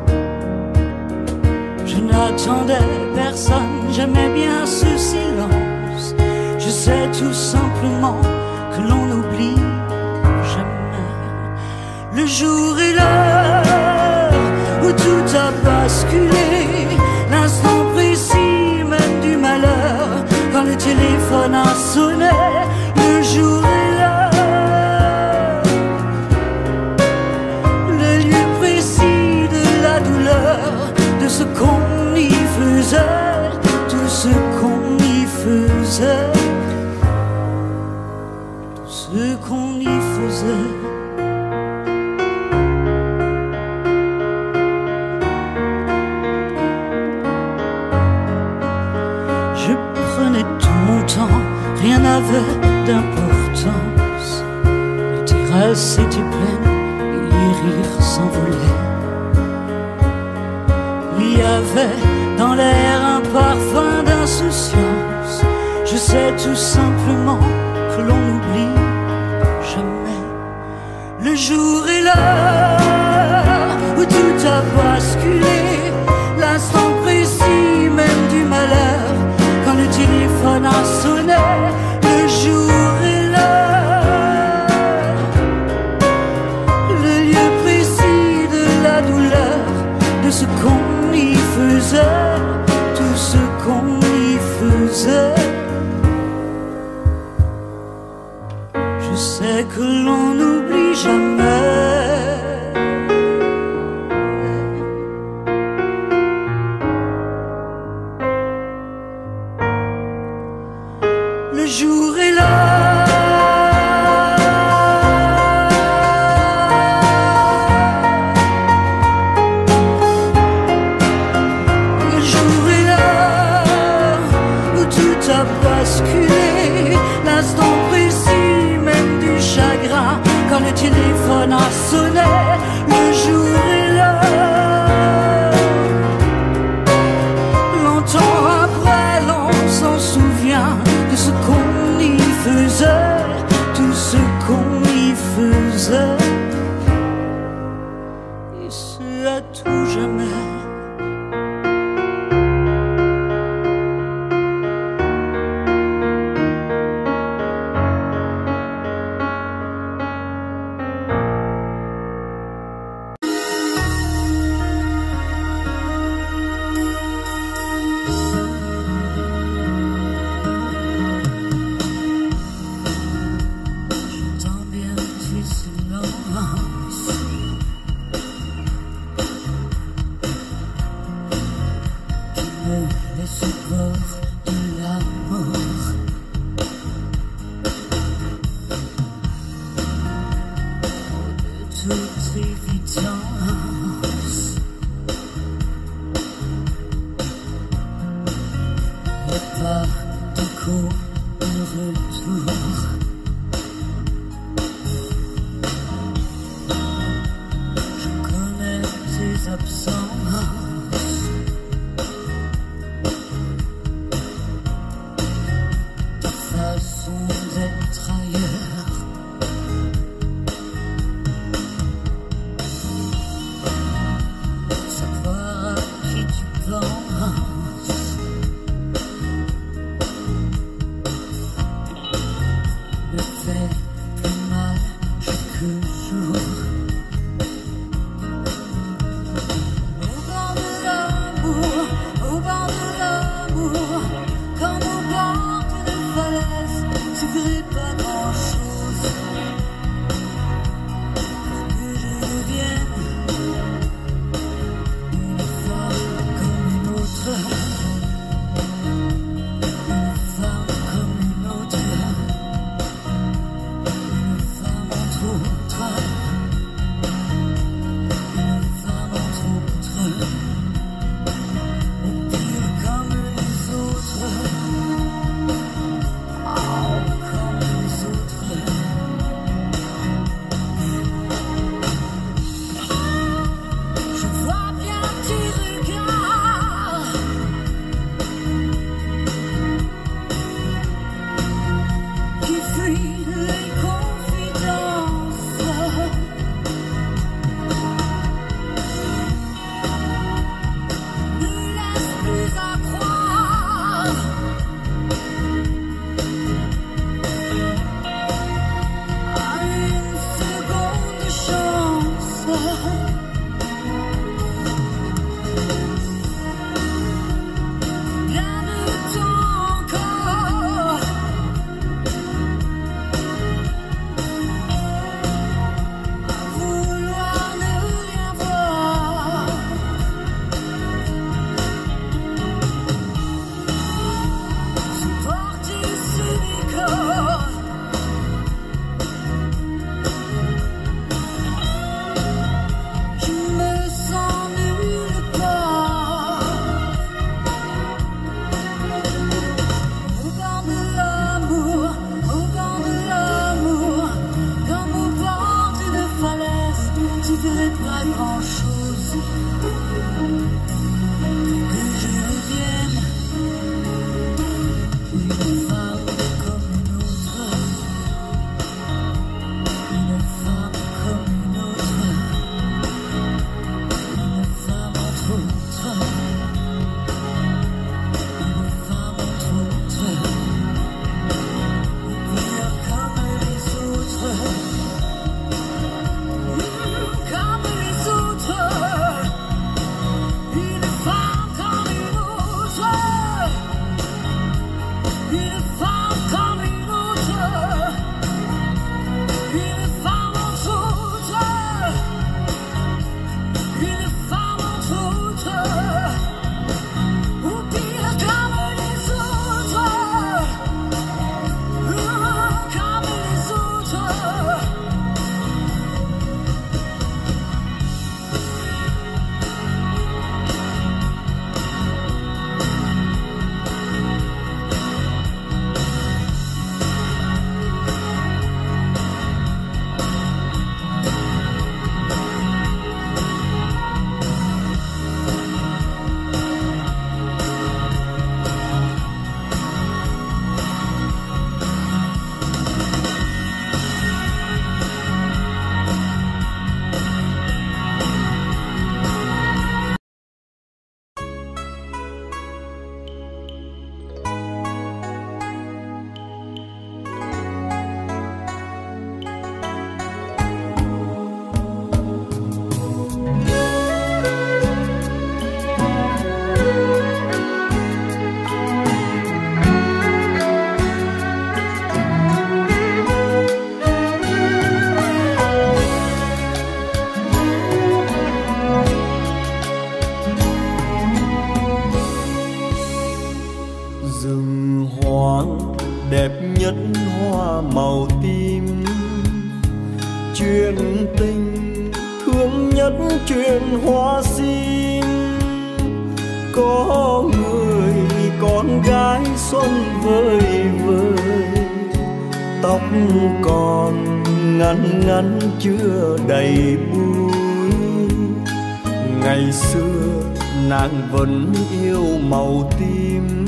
Je n'attendais personne, j'aimais bien ce silence. Je sais tout simplement que l'on n'oublie jamais le jour et l'heure où tout a basculé, l'instant précis même du malheur, quand le téléphone a sonné, le jour et l'heure, le lieu précis de la douleur, de ce qu'on y faisait, tout ce qu'on y faisait, tout ce qu'on y faisait. Je prenais tout mon temps, rien n'avait d'importance. Les terrasses étaient pleines et les rires s'envolaient. Il y avait dans l'air un parfum d'insouciance. Je sais tout simplement que l'on n'oublie jamais le jour et l'heure où tout a basculé, l'instant précis même du malheur, quand le téléphone a sonné, le jour et l'heure, le lieu précis de la douleur, de ce qu'on y faisait, tout ce qu'on y faisait. Je sais que l'on n'oublie jamais le jour et l'heure, le jour et l'heure où tout a basculé, l'instant précis même du chagrin, quand le téléphone a sonné, le jour et l'heure. Longtemps après, l'on s'en souvient de ce qu'on y faisait, tout ce qu'on y faisait, et ce à tout jamais. J'entends bien tes silences, qui me laissent au bord de la mort. De toute évidence, y'a pas d'écho de retour. Je connais tes absences, ta façon d'être ailleurs. Savoir à qui tu penses me fait plus mal chaque jour. chưa đầy bụi. Ngày xưa nàng vẫn yêu màu tím,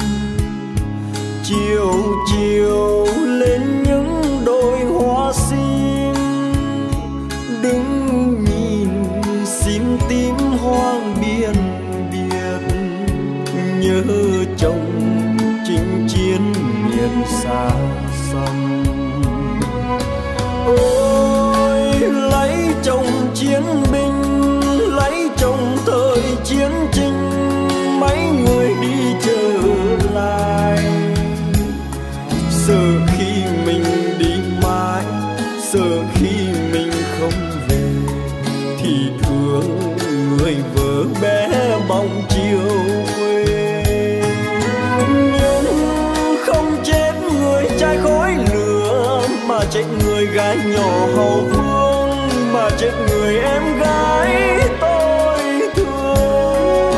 chiều chiều lên những đôi hoa sim, đứng nhìn sim tím hoang biên biệt, nhớ chồng chinh chiến miền xa xăm. Ôi lấy chồng chiến binh, lấy chồng thời chiến tranh, mấy người đi trở lại. Sợ khi mình đi mãi, sợ khi mình không về, thì thương người vợ bé bóng chiều quê. Nhưng không chết người trai khói lửa, mà chết người gái nhỏ hậu phương, mà chết người em gái tôi thương.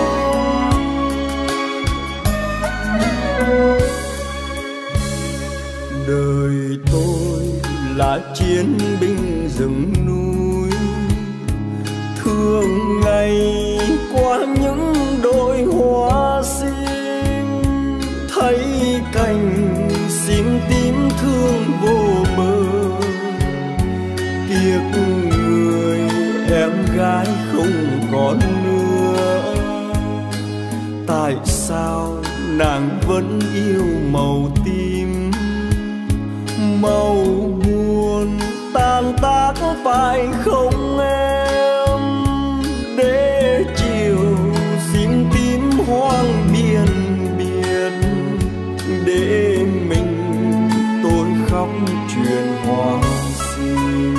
Đời tôi là chiến binh rừng núi, thường ngày qua những đôi hoa sim, thấy cành sim tím thương vô bờ. Tiếc người em gái không còn nữa, tại sao nàng vẫn yêu màu tím? Màu buồn tan tác phải không em? Để chiều sim tím hoang biên biệt, để mình tôi khóc chuyện hoa sim.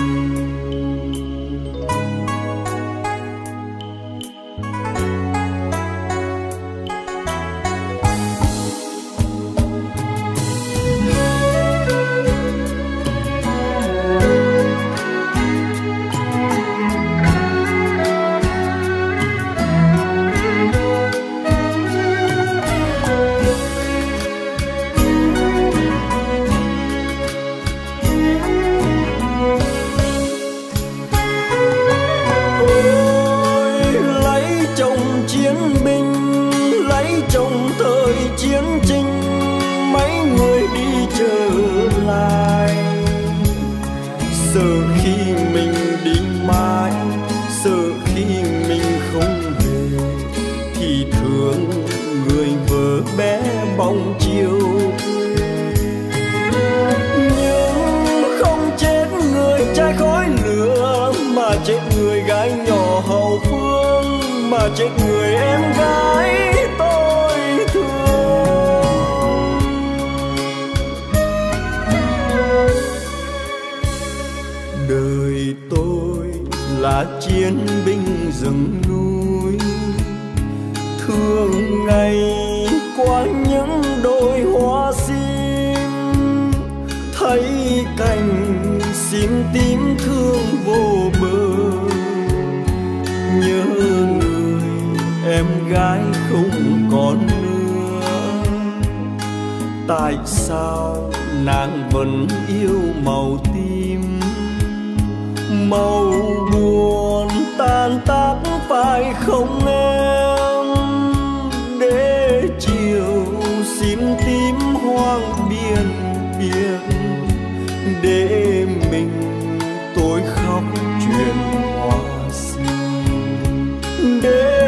Chết người gái nhỏ hậu phương, mà chết người em gái tôi thương. là chiến binh rừng núi. Thường ngày qua những đôi hoa sim, thấy cành sim tím thương vô bờ. Nhớ người em gái không còn nữa, tại sao nàng vẫn yêu màu tím? Màu buồn tan tác phải không em? Để chiều sim tím hoang biên biệt, để mình tôi khóc chuyện hoa sim. Để